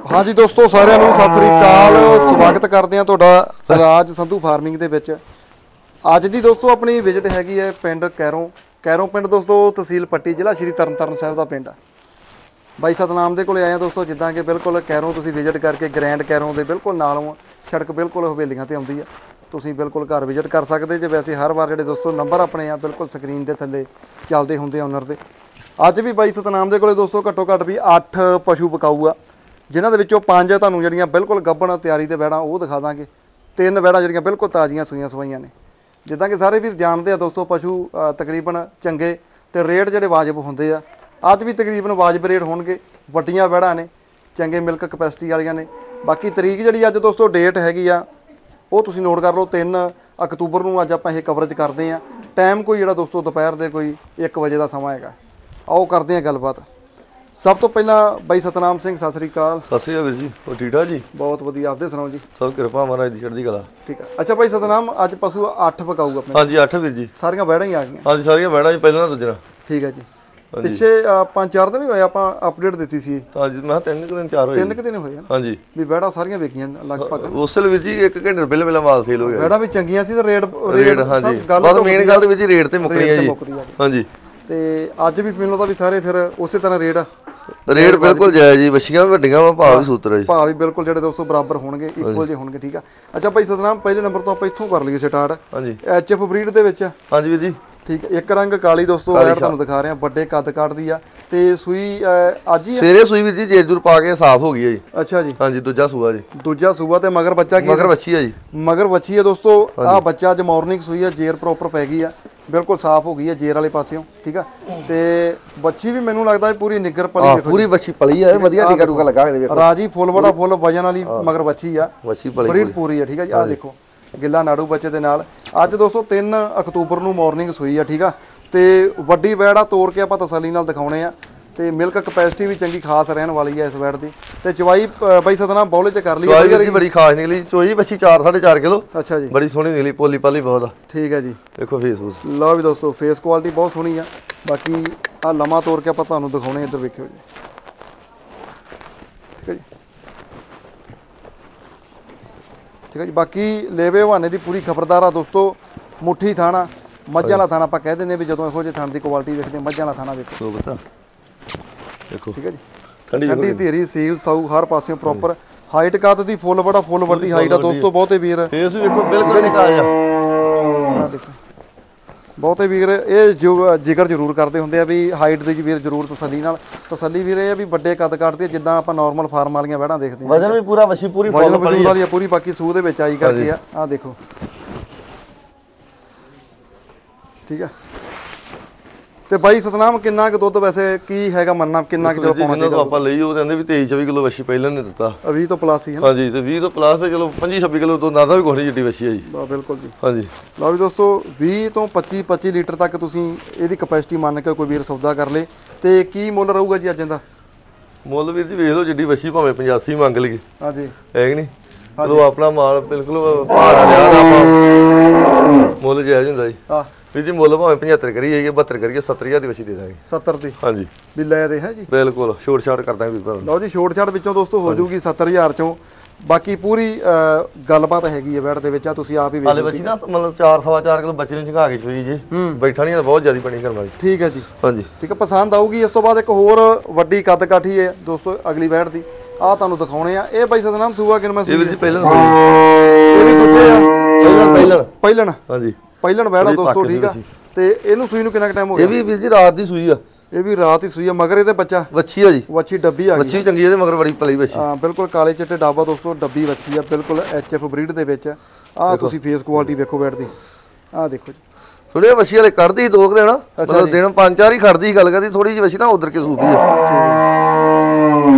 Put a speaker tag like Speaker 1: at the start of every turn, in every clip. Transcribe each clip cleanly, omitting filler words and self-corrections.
Speaker 1: हाँ जी दोस्तों साਰਿਆਂ ਨੂੰ ਸਤਿ ਸ੍ਰੀ ਅਕਾਲ ਸਵਾਗਤ ਕਰਦੇ ਹਾਂ ਤੁਹਾਡਾ ਰਾਜ ਸੰਧੂ ਫਾਰਮਿੰਗ ਦੇ ਵਿੱਚ। ਅੱਜ ਦੀ ਦੋਸਤੋ ਆਪਣੀ ਵਿਜ਼ਿਟ ਹੈਗੀ ਹੈ ਪਿੰਡ ਕੈਰੋਂ ਪਿੰਡ ਦੋਸਤੋ ਤਹਿਸੀਲ ਪੱਟੀ ਜ਼ਿਲ੍ਹਾ ਸ਼੍ਰੀ ਤਰਨਤਾਰਨ ਸਾਹਿਬ ਦਾ ਪਿੰਡ। ਬਾਈ ਸਤਨਾਮ ਦੇ ਕੋਲੇ ਆਏ ਆ ਦੋਸਤੋ। ਜਿੱਦਾਂ ਕਿ ਬਿਲਕੁਲ ਕੈਰੋਂ ਤੁਸੀਂ ਵਿਜ਼ਿਟ ਕਰਕੇ ਗ੍ਰੈਂਡ ਕੈਰੋਂ ਦੇ ਬਿਲਕੁਲ ਨਾਲੋਂ ਸੜਕ ਬਿਲਕੁਲ ਹਵੇਲੀਆਂ ਤੇ ਆਉਂਦੀ ਆ, ਤੁਸੀਂ ਬਿਲਕੁਲ ਘਰ ਵਿਜ਼ਿਟ ਕਰ ਸਕਦੇ ਜੇ। ਵੈਸੇ ਹਰ ਵਾਰ ਜਿਹੜੇ ਦੋਸਤੋ ਨੰਬਰ ਆਪਣੇ ਆ ਬਿਲਕੁਲ ਸਕਰੀਨ ਦੇ ਥੱਲੇ ਚੱਲਦੇ ਹੁੰਦੇ ਆ ਓਨਰ ਦੇ। ਅੱਜ ਵੀ ਬਾਈ ਸਤਨਾਮ ਦੇ ਕੋਲੇ ਦੋਸਤੋ ਘੱਟੋ ਘੱਟ ਵੀ 8 ਪਸ਼ੂ ਵਿਕਾਊ ਆ, ਜਿਨ੍ਹਾਂ ਦੇ ਵਿੱਚੋਂ 5 ਤੁਹਾਨੂੰ ਜਿਹੜੀਆਂ ਬਿਲਕੁਲ ਗੱਭਣ ਤਿਆਰੀ ਤੇ ਵੈੜਾਂ ਉਹ ਦਿਖਾ ਦਾਂਗੇ। 3 ਵੈੜਾਂ ਜਿਹੜੀਆਂ ਬਿਲਕੁਲ ਤਾਜ਼ੀਆਂ ਸੂਈਆਂ ਸਵਾਈਆਂ ਨੇ। ਜਿੱਦਾਂ ਕਿ ਸਾਰੇ ਵੀਰ ਜਾਣਦੇ ਆ ਦੋਸਤੋ ਪਸ਼ੂ ਤਕਰੀਬਨ ਚੰਗੇ ਤੇ ਰੇਟ ਜਿਹੜੇ ਵਾਜਬ ਹੁੰਦੇ ਆ। ਅੱਜ ਵੀ ਤਕਰੀਬਨ ਵਾਜਬ ਰੇਟ ਹੋਣਗੇ। ਵੱਡੀਆਂ ਵੈੜਾਂ ਨੇ, ਚੰਗੇ ਮਿਲਕ ਕਪੈਸਿਟੀ ਵਾਲੀਆਂ ਨੇ। ਬਾਕੀ ਤਰੀਕ ਜਿਹੜੀ ਅੱਜ ਦੋਸਤੋ ਡੇਟ ਹੈਗੀ ਆ ਉਹ ਤੁਸੀਂ ਨੋਟ ਕਰ ਲਓ। 3 ਅਕਤੂਬਰ ਨੂੰ ਅੱਜ ਆਪਾਂ ਇਹ ਕਵਰੇਜ ਕਰਦੇ ਆ। ਟਾਈਮ ਕੋਈ ਜਿਹੜਾ ਦੋਸਤੋ ਦੁਪਹਿਰ ਦੇ ਕੋਈ 1 ਵਜੇ ਦਾ ਸਮਾਂ ਹੈਗਾ। ਆਓ ਕਰਦੇ ਆ ਗੱਲਬਾਤ। ਸਭ ਤੋਂ ਪਹਿਲਾਂ ਬਾਈ ਸਤਨਾਮ ਸਿੰਘ ਸਤਿ ਸ੍ਰੀ ਅਕਾਲ।
Speaker 2: ਸਤਿ ਸ੍ਰੀ ਅਕਾਲ ਵੀਰ ਜੀ, ਹੋ ਠੀਕ ਠਾਕ ਜੀ?
Speaker 1: ਬਹੁਤ ਵਧੀਆ, ਆਪਦੇ ਸੁਣਾਓ ਜੀ?
Speaker 2: ਸਭ ਕਿਰਪਾ ਮਹਾਰਾਜ ਦੀ ਚੜ੍ਹਦੀ ਕਲਾ।
Speaker 1: ਠੀਕ ਆ। ਅੱਛਾ ਬਾਈ ਸਤਨਾਮ, ਅੱਜ ਪਸ਼ੂ 8 ਪਕਾਊਗਾ ਆਪਣੇ?
Speaker 2: ਹਾਂਜੀ 8 ਵੀਰ ਜੀ।
Speaker 1: ਸਾਰੀਆਂ ਵੈੜਾਂ ਹੀ ਆ ਗਈਆਂ?
Speaker 2: ਹਾਂਜੀ ਸਾਰੀਆਂ ਵੈੜਾਂ ਜੀ, ਪਹਿਲਾਂ ਦੂਜਾ।
Speaker 1: ਠੀਕ ਹੈ ਜੀ। ਪਿੱਛੇ 5-4 ਦਿਨ ਹੀ ਹੋਏ ਆਪਾਂ ਅਪਡੇਟ ਦਿੱਤੀ ਸੀ।
Speaker 2: ਹਾਂਜੀ ਮੈਂ 3 ਦਿਨ 4 ਹੋਏ।
Speaker 1: 3 ਦਿਨ ਹੋਏ ਹਨ।
Speaker 2: ਹਾਂਜੀ ਵੀ
Speaker 1: ਵੈੜਾਂ ਸਾਰੀਆਂ ਵੇਖੀਆਂ ਲਗਭਗ।
Speaker 2: ਉਸ ਵੇਲੇ ਵੀਰ ਜੀ 1 ਘੰਟੇ ਪਹਿਲਾਂ ਮਾਲ ਸੇਲ ਹੋ ਗਿਆ।
Speaker 1: ਵੈੜਾਂ ਵੀ ਚੰਗੀਆਂ ਸੀ ਤੇ ਰੇਟ
Speaker 2: ਹਾਂਜੀ ਬਸ ਮੇਨ ਗੱਲ ਤੇ ਵੀਰ ਜੀ ਰੇਟ ਤੇ ਮੁੱਕਣੀ ਹੈ ਜੀ। ਹਾਂਜੀ
Speaker 1: ਤੇ ਅੱਜ ਵੀ ਮੈਨੂੰ ਲੱਗਦਾ ਵੀ ਸਾਰੇ ਫਿਰ ਉਸੇ ਤਰ੍ਹਾਂ
Speaker 2: ਰੇਟ ਬਿਲਕੁਲ ਜਾਇਜ਼ ਜੀ। ਵੱਛੀਆਂ ਵੀ ਵੱਡੀਆਂ ਵਾ, ਭਾਅ ਵੀ ਸੂਤਰ ਜੀ।
Speaker 1: ਭਾਅ ਵੀ ਬਿਲਕੁਲ ਜਿਹੜੇ ਦੋਸਤੋ ਬਰਾਬਰ ਹੋਣਗੇ, ਇਕੁਅਲ ਜੇ ਹੋਣਗੇ। ਠੀਕ ਆ। ਅੱਛਾ ਭਾਈ ਸਤਨਾਮ, ਪਹਿਲੇ ਨੰਬਰ ਤੋਂ ਆਪਾਂ ਇੱਥੋਂ ਕਰ ਲਈਏ ਸਟਾਰਟ। ਹਾਂਜੀ ਐਚਐਫ ਬਰੀਡ ਦੇ ਵਿੱਚ।
Speaker 2: ਹਾਂਜੀ ਵੀਰ ਜੀ। ਠੀਕ
Speaker 1: ਹੈ। ਇੱਕ ਰੰਗ ਕਾਲੀ ਦੋਸਤੋ ਵੈੜ ਤੁਹਾਨੂੰ ਦਿਖਾ ਰਹੇ ਆ, ਵੱਡੇ ਕੱਦ ਕੱਟਦੀ ਆ ਤੇ ਸੂਈ ਅੱਜ ਹੀ
Speaker 2: ਸਵੇਰੇ ਸੂਈ ਵੀਰ ਜੀ, ਜੇਜੂਰ ਪਾ ਕੇ ਸਾਫ਼ ਹੋ ਗਈ ਹੈ ਜੀ।
Speaker 1: ਅੱਛਾ ਜੀ।
Speaker 2: ਹਾਂਜੀ ਦੂਜਾ ਸੂਆ ਜੀ।
Speaker 1: ਦੂਜਾ ਸੂਆ ਤੇ ਮਗਰ ਬੱਚਾ ਕੀ?
Speaker 2: ਮਗਰ ਵੱਛੀ ਆ ਜੀ।
Speaker 1: ਮਗਰ ਵੱਛੀ ਆ ਦੋਸਤੋ। ਆਹ ਬੱਚਾ ਅੱਜ ਮਾਰਨਿੰਗ ਸੂਈ ਆ, ਜੇਰ ਪ੍ਰੋਪਰ ਪੈ ਗਈ ਆ, ਬਿਲਕੁਲ ਸਾਫ਼ ਹੋ ਗਈ ਹੈ ਜੇਰ ਵਾਲੇ ਪਾਸਿਓਂ। ਠੀਕ ਆ। ਤੇ ਬੱਚੀ ਵੀ ਮੈਨੂੰ ਲੱਗਦਾ ਪੂਰੀ ਨਿੱਗਰ ਪਲੀ।
Speaker 2: ਦੇਖੋ ਪੂਰੀ ਬੱਚੀ ਪਲੀ ਆ, ਵਧੀਆ ਟੀਕਾ ਟੂਕਾ ਲਗਾ ਕੇ ਦੇਖੋ।
Speaker 1: ਰਾਜੀ ਫੁੱਲ ਬੜਾ ਫੁੱਲ ਵਜਨ ਵਾਲੀ ਮਗਰ ਬੱਚੀ ਆ,
Speaker 2: ਬੱਚੀ ਪਲੀ
Speaker 1: ਬਰੀਡ ਪੂਰੀ ਆ। ਠੀਕ ਆ ਜੀ। ਆਹ ਦੇਖੋ ਗਿੱਲਾ ਨਾੜੂ ਬੱਚੇ ਦੇ ਨਾਲ। ਅੱਜ ਦੋਸਤੋ 3 ਅਕਤੂਬਰ ਨੂੰ ਮਾਰਨਿੰਗ ਸੂਈ ਆ। ਠੀਕ ਆ। ਤੇ ਵੱਡੀ ਵੈੜ ਆ, ਤੋੜ ਕੇ ਆਪਾਂ ਤਸੱਲੀ ਨਾਲ ਦਿਖਾਉਣੇ ਆ। ਤੇ ਮਿਲਕ ਕਪੈਸਿਟੀ ਵੀ ਚੰਗੀ ਖਾਸ ਰਹਿਣ ਵਾਲੀ ਹੈ ਇਸ ਵੈੜ ਦੀ। ਤੇ ਚਵਾਈ ਬਾਈ ਸਤਨਾਮ ਬੌਲੇ ਚ ਕਰ ਲਈ
Speaker 2: ਚਵਾਈ ਬੜੀ ਖਾਸ ਨਿਕਲੀ। ਚੋਈ ਬੱਚੀ 4.5 ਕਿਲੋ।
Speaker 1: ਅੱਛਾ ਜੀ।
Speaker 2: ਬੜੀ ਸੋਹਣੀ ਨਿਕਲੀ, ਪੋਲੀ ਪਾਲੀ ਬਹੁਤ ਆ। ਠੀਕ
Speaker 1: ਹੈ ਜੀ।
Speaker 2: ਦੇਖੋ ਫੇਸ ਫੂਸ
Speaker 1: ਲਓ ਵੀ ਦੋਸਤੋ, ਫੇਸ ਕੁਆਲਿਟੀ ਬਹੁਤ ਸੋਹਣੀ ਆ। ਬਾਕੀ ਆ ਲੰਮਾ ਤੋੜ ਕੇ ਆਪਾਂ ਤੁਹਾਨੂੰ ਦਿਖਾਉਣੇ, ਇੱਧਰ ਵੇਖਿਓ ਜੀ। ਠੀਕ ਹੈ ਜੀ। ਠੀਕ ਹੈ ਜੀ। ਬਾਕੀ ਲੇਵੇ ਹਵਾਨੇ ਦੀ ਪੂਰੀ ਖਬਰਦਾਰ ਆ ਦੋਸਤੋ। ਮੁੱਠੀ ਥਾਣਾ, ਮੱਝਾਂ ਵਾਲਾ ਥਾਣਾ ਆਪਾਂ ਕਹਿ ਦਿੰਦੇ ਵੀ ਜਦੋਂ ਇਹੋ ਜਿਹੇ ਥਾਣ ਦੀ ਕੁਆਲਿਟੀ ਵੇਖਦੇ ਮੱਝਾਂ ਵਾਲਾ ਥਾਣਾ ਵੇਖੋ। ਦੇਖੋ ਠੀਕ ਹੈ ਜੀ। ਠੰਡੀ ਧੀਰੀ ਸੀਲ ਸਾਊ ਹਰ ਪਾਸਿਓਂ ਪ੍ਰੋਪਰ। ਹਾਈਟ ਕੱਦ ਦੀ ਫੁੱਲ ਬੜਾ ਫੁੱਲ ਵੱਡੀ ਹਾਈਟ ਆ ਦੋਸਤੋ। ਬਹੁਤੇ ਵੀਰ
Speaker 2: ਫੇਸ ਵੇਖੋ ਬਿਲਕੁਲ ਨਿਕਾਇਆ
Speaker 1: ਆ। ਦੇਖੋ ਬਹੁਤੇ ਵੀਰ ਇਹ ਜ਼ਿਕਰ ਜ਼ਰੂਰ ਕਰਦੇ ਹੁੰਦੇ ਆ ਵੀ ਹਾਈਟ ਦੀ ਵੀਰ ਜ਼ਰੂਰ ਤਸੱਲੀ ਨਾਲ। ਤਸੱਲੀ ਵੀਰ ਇਹ ਆ ਵੀ ਵੱਡੇ ਕੱਦ ਕੱਟਦੇ ਜਿੱਦਾਂ ਆਪਾਂ ਨਾਰਮਲ ਫਾਰਮ ਵਾਲੀਆਂ ਵੈੜਾਂ ਦੇਖਦੇ ਆ।
Speaker 2: ਵਜਨ ਵੀ ਪੂਰਾ ਵੱਛੀ ਪੂਰੀ
Speaker 1: ਵਜਨ ਵਜੂਦ ਵਾਲੀ ਆ ਪੂਰੀ। ਬਾਕੀ ਸੂਹ ਦੇ ਵਿੱਚ ਆਈ ਕਰਕੇ ਆ। ਆਹ ਦੇਖੋ। ਠੀਕ ਆ। ਤੇ ਬਾਈ ਸਤਨਾਮ ਕਿੰਨਾ ਕੁ ਦੁੱਧ ਵੈਸੇ ਕੀ ਹੈਗਾ ਮੰਨਣਾ, ਕਿੰਨਾ ਕੁ ਚਲੋ ਪਾਉਣਾ ਚਾਹੀਦਾ? ਆਪਾਂ
Speaker 2: ਲਈ ਉਹ ਕਹਿੰਦੇ ਵੀ 23-24 ਕਿਲੋ ਵੱਛੀ ਪਹਿਲਾਂ ਨੇ ਦਿੱਤਾ।
Speaker 1: 20 ਤੋਂ ਪਲੱਸ ਹੀ ਹੈ।
Speaker 2: ਹਾਂਜੀ ਤੇ 20 ਤੋਂ ਪਲੱਸ ਤੇ ਚਲੋ 25-26 ਕਿਲੋ ਤੋਂ ਨਾਦਾ ਵੀ ਕੋਈ ਜਿੱਡੀ ਵੱਛੀ ਹੈ ਜੀ।
Speaker 1: ਬਿਲਕੁਲ ਜੀ।
Speaker 2: ਹਾਂਜੀ
Speaker 1: ਲਓ ਵੀ ਦੋਸਤੋ 20 ਤੋਂ 25 ਲੀਟਰ ਤੱਕ ਤੁਸੀਂ ਇਹਦੀ ਕਪੈਸਿਟੀ ਮੰਨ ਕੇ ਕੋਈ ਵੀਰ ਸੌਦਾ ਕਰ ਲੇ। ਤੇ ਕੀ ਮੁੱਲ ਰਹੂਗਾ ਜੀ ਅੱਜ ਇਹਦਾ?
Speaker 2: ਮੁੱਲ ਵੀਰ ਜੀ ਵੇਖ ਲਓ, ਜਿੱਡੀ ਵੱਛੀ ਭਾਵੇਂ 85 ਮੰਗ ਲਈਏ।
Speaker 1: ਹਾਂਜੀ
Speaker 2: ਹੈ ਕਿ ਨਹੀਂ? ਚਲੋ ਆਪਣਾ ਮਾਲ ਬਿਲਕੁਲ ਭਾੜਾ ਲਿਆ ਦਾ ਆਪਾਂ ਮੁੱਲ ਜਾਇਜ਼ ਹੁੰਦਾ ਜੀ। ਹਾਂ ਵੀਰ ਜੀ ਮੁੱਲ ਭਾਵੇਂ 75 ਕਰੀਏ 72 ਕਰੀਏ 70000 ਦੀ ਵੱਛੀ ਦੇ ਦਾਂਗੇ।
Speaker 1: 70 ਦੀ? ਹਾਂਜੀ ਵੀ ਲੈ ਦੇ ਹੈ ਜੀ।
Speaker 2: ਬਿਲਕੁਲ ਛੋਟ ਛਾਟ ਕਰ ਦਾਂਗੇ ਵੀਰ।
Speaker 1: ਲਓ ਜੀ ਛੋਟ ਛਾਟ ਵਿੱਚੋਂ ਦੋਸਤੋ ਹੋ ਜਾਊਗੀ 70000 ਚੋਂ। ਬਾਕੀ ਪੂਰੀ ਗੱਲਬਾਤ ਹੈਗੀ ਹੈ ਵੈੜ ਦੇ ਵਿੱਚ। ਆ ਤੁਸੀਂ ਆਪ ਹੀ ਵੇਖ ਲਓ।
Speaker 2: ਬੱਚੀ ਨਾ ਮਤਲਬ 4.25 ਕਿਲੋ ਬੱਚੇ ਨੂੰ ਝੰਗਾ ਕੇ ਚੋਈ ਜੀ। ਬੈਠਾ ਨਹੀਂ ਬਹੁਤ ਜ਼ਿਆਦਾ ਬਣੀ ਕਰਨਾ ਜੀ।
Speaker 1: ਠੀਕ ਹੈ ਜੀ।
Speaker 2: ਹਾਂਜੀ ਠੀਕ
Speaker 1: ਹੈ। ਪਸੰਦ ਆਊਗੀ। ਇਸ ਤੋਂ ਬਾਅਦ ਇੱਕ ਹੋਰ ਵੱਡੀ ਕੱਦ ਕਾਠੀ ਹੈ ਦੋਸਤੋ ਅਗਲੀ ਵੈੜ ਦੀ। ਆ ਤੁਹਾਨੂੰ ਦਿਖਾਉਣੇ ਆ। ਇਹ ਬਾਈ ਸਤਨਾਮ ਸੂਆ ਕਿਨਮਾ ਸੂਈ?
Speaker 2: ਇਹ ਵੀਰ ਜੀ ਪਹਿਲਾਂ
Speaker 1: ਇਹ ਵੀ ਦੂਜੇ ਆ। ਪਹਿਲਣ
Speaker 2: ਹਾਂਜੀ
Speaker 1: ਪਹਿਲਣ ਵੈੜ ਆ ਦੋਸਤੋ। ਠੀਕ ਆ। ਤੇ ਇਹਨੂੰ ਸੂਈ ਨੂੰ ਕਿੰਨਾ ਟਾਈਮ ਹੋ ਗਿਆ?
Speaker 2: ਇਹ ਵੀ ਵੀਰ ਜੀ ਰਾਤ ਦੀ ਸੂਈ ਆ।
Speaker 1: ਇਹ ਵੀ ਰਾਤ ਹੀ ਸੂਈ ਆ। ਮਗਰ ਇਹਦੇ ਬੱਚਾ
Speaker 2: ਵੱਛੀ ਆ ਜੀ।
Speaker 1: ਵੱਛੀ ਡੱਬੀ ਆ ਗਈ।
Speaker 2: ਵੱਛੀ ਚੰਗੀ ਇਹਦੇ ਮਗਰ ਬੜੀ ਪਲੀ ਵੱਛੀ।
Speaker 1: ਹਾਂ ਬਿਲਕੁਲ ਕਾਲੇ ਚਿੱਟੇ ਡਾਬਾ ਦੋਸਤੋ ਡੱਬੀ ਵੱਛੀ ਆ। ਬਿਲਕੁਲ ਐਚਐਫ ਬਰੀਡ ਦੇ ਵਿੱਚ। ਆਹ ਤੁਸੀਂ ਫੇਸ ਕੁਆਲਿਟੀ ਵੇਖੋ ਬੈਠ ਦੀ। ਆਹ ਦੇਖੋ ਜੀ।
Speaker 2: ਥੋੜੀ ਵੱਛੀ ਵਾਲੇ ਕੱਢਦੀ 2 ਦਿਨ, ਮਤਲਬ ਦਿਨ 5-4 ਹੀ ਖੜਦੀ। ਗੱਲ ਕਰਦੀ ਥੋੜੀ ਜਿਹੀ ਵੱਛੀ ਨਾ ਉਧਰ ਕੇ ਸੂਪੀ ਆ।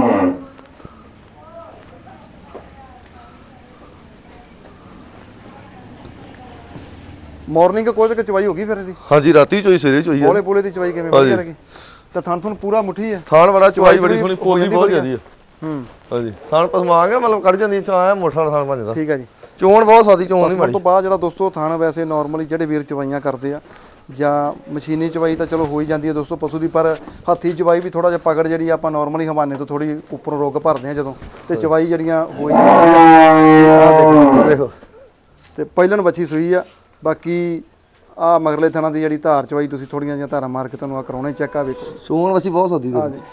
Speaker 1: ਮਾਰਨਿੰਗ ਕੋਈ ਤੱਕ ਚਵਾਈ ਹੋ ਗਈ ਫਿਰ ਇਹਦੀ? ਹਾਂਜੀ
Speaker 2: ਰਾਤੀ ਚੋਈ ਸਵੇਰੇ ਚੋਈ।
Speaker 1: ਬੋਲੇ ਬੋਲੇ ਦੀ ਚਵਾਈ ਕਿਵੇਂ ਵਧੀਆ ਲੱਗੀ? ਤਾਂ ਥਣ ਤੁਹਾਨੂੰ ਪੂਰਾ ਮੁੱਠੀ ਹੈ।
Speaker 2: ਥਾਣ ਬੜਾ ਚਵਾਈ ਬੜੀ ਸੋਹਣੀ ਪੋਲੀ ਬਹੁਤ ਜ਼ਿਆਦੀ ਹੈ। ਹਾਂਜੀ ਥਾਣ ਪਸਮਾ ਗਿਆ ਮਤਲਬ ਕੱਢ ਜਾਂਦੀ ਆ ਮੋਠਾ ਥਾਣ ਬਣ ਜਾਂਦਾ।
Speaker 1: ਠੀਕ ਹੈ ਜੀ।
Speaker 2: ਚੋਣ ਬਹੁਤ ਸਵਾਦੀ ਚੋਣ ਨਹੀਂ ਮਾੜੀ।
Speaker 1: ਉਸ ਤੋਂ ਬਾਅਦ ਜਿਹੜਾ ਦੋਸਤੋ ਥਾਣ ਵੈਸੇ ਨਾਰਮਲੀ ਜਿਹੜੇ ਵੀਰ ਚਵਾਈਆਂ ਕਰਦੇ ਆ ਜਾਂ ਮਸ਼ੀਨੀ ਚਵਾਈ ਤਾਂ ਚਲੋ ਹੋ ਹੀ ਜਾਂਦੀ ਹੈ ਦੋਸਤੋ ਪਸ਼ੂ ਦੀ, ਪਰ ਹੱਥੀ ਚਵਾਈ ਵੀ ਥੋੜਾ ਜਿਹਾ ਪਕੜ ਜਿਹੜੀ ਆਪਾਂ ਨਾਰਮਲੀ ਹਵਾਨੇ ਤੋਂ ਥੋੜੀ ਉੱਪਰੋਂ ਰੁੱਗ ਭਰਦੇ ਆ ਜਦੋਂ, ਤੇ ਚਵਾਈ ਜਿਹੜੀਆਂ ਹੋ ਜਾਂਦੀਆਂ। ਦੇਖੋ ਤੇ ਪਹਿਲਣ ਵੱਛੀ ਸੂਈ ਆ। ਬਾਕੀ ਆ ਮਗਰਲੇ ਥਣਾ ਦੀ ਜਿਹੜੀ ਧਾਰ ਚਵਾਈ ਤੁਸੀਂ ਥੋੜੀਆਂ ਜਿਹੀਆਂ ਧਾਰਾਂ ਮਾਰ ਕੇ ਤੁਹਾਨੂੰ ਆ ਕਰਾਉਣਾ ਹੀ ਚੈੱਕ ਆ ਵੇਖੋ।
Speaker 2: ਸੂਣ ਵੱਛੀ ਬਹੁਤ ਸੱਦੀ
Speaker 1: ਆ ਜੀ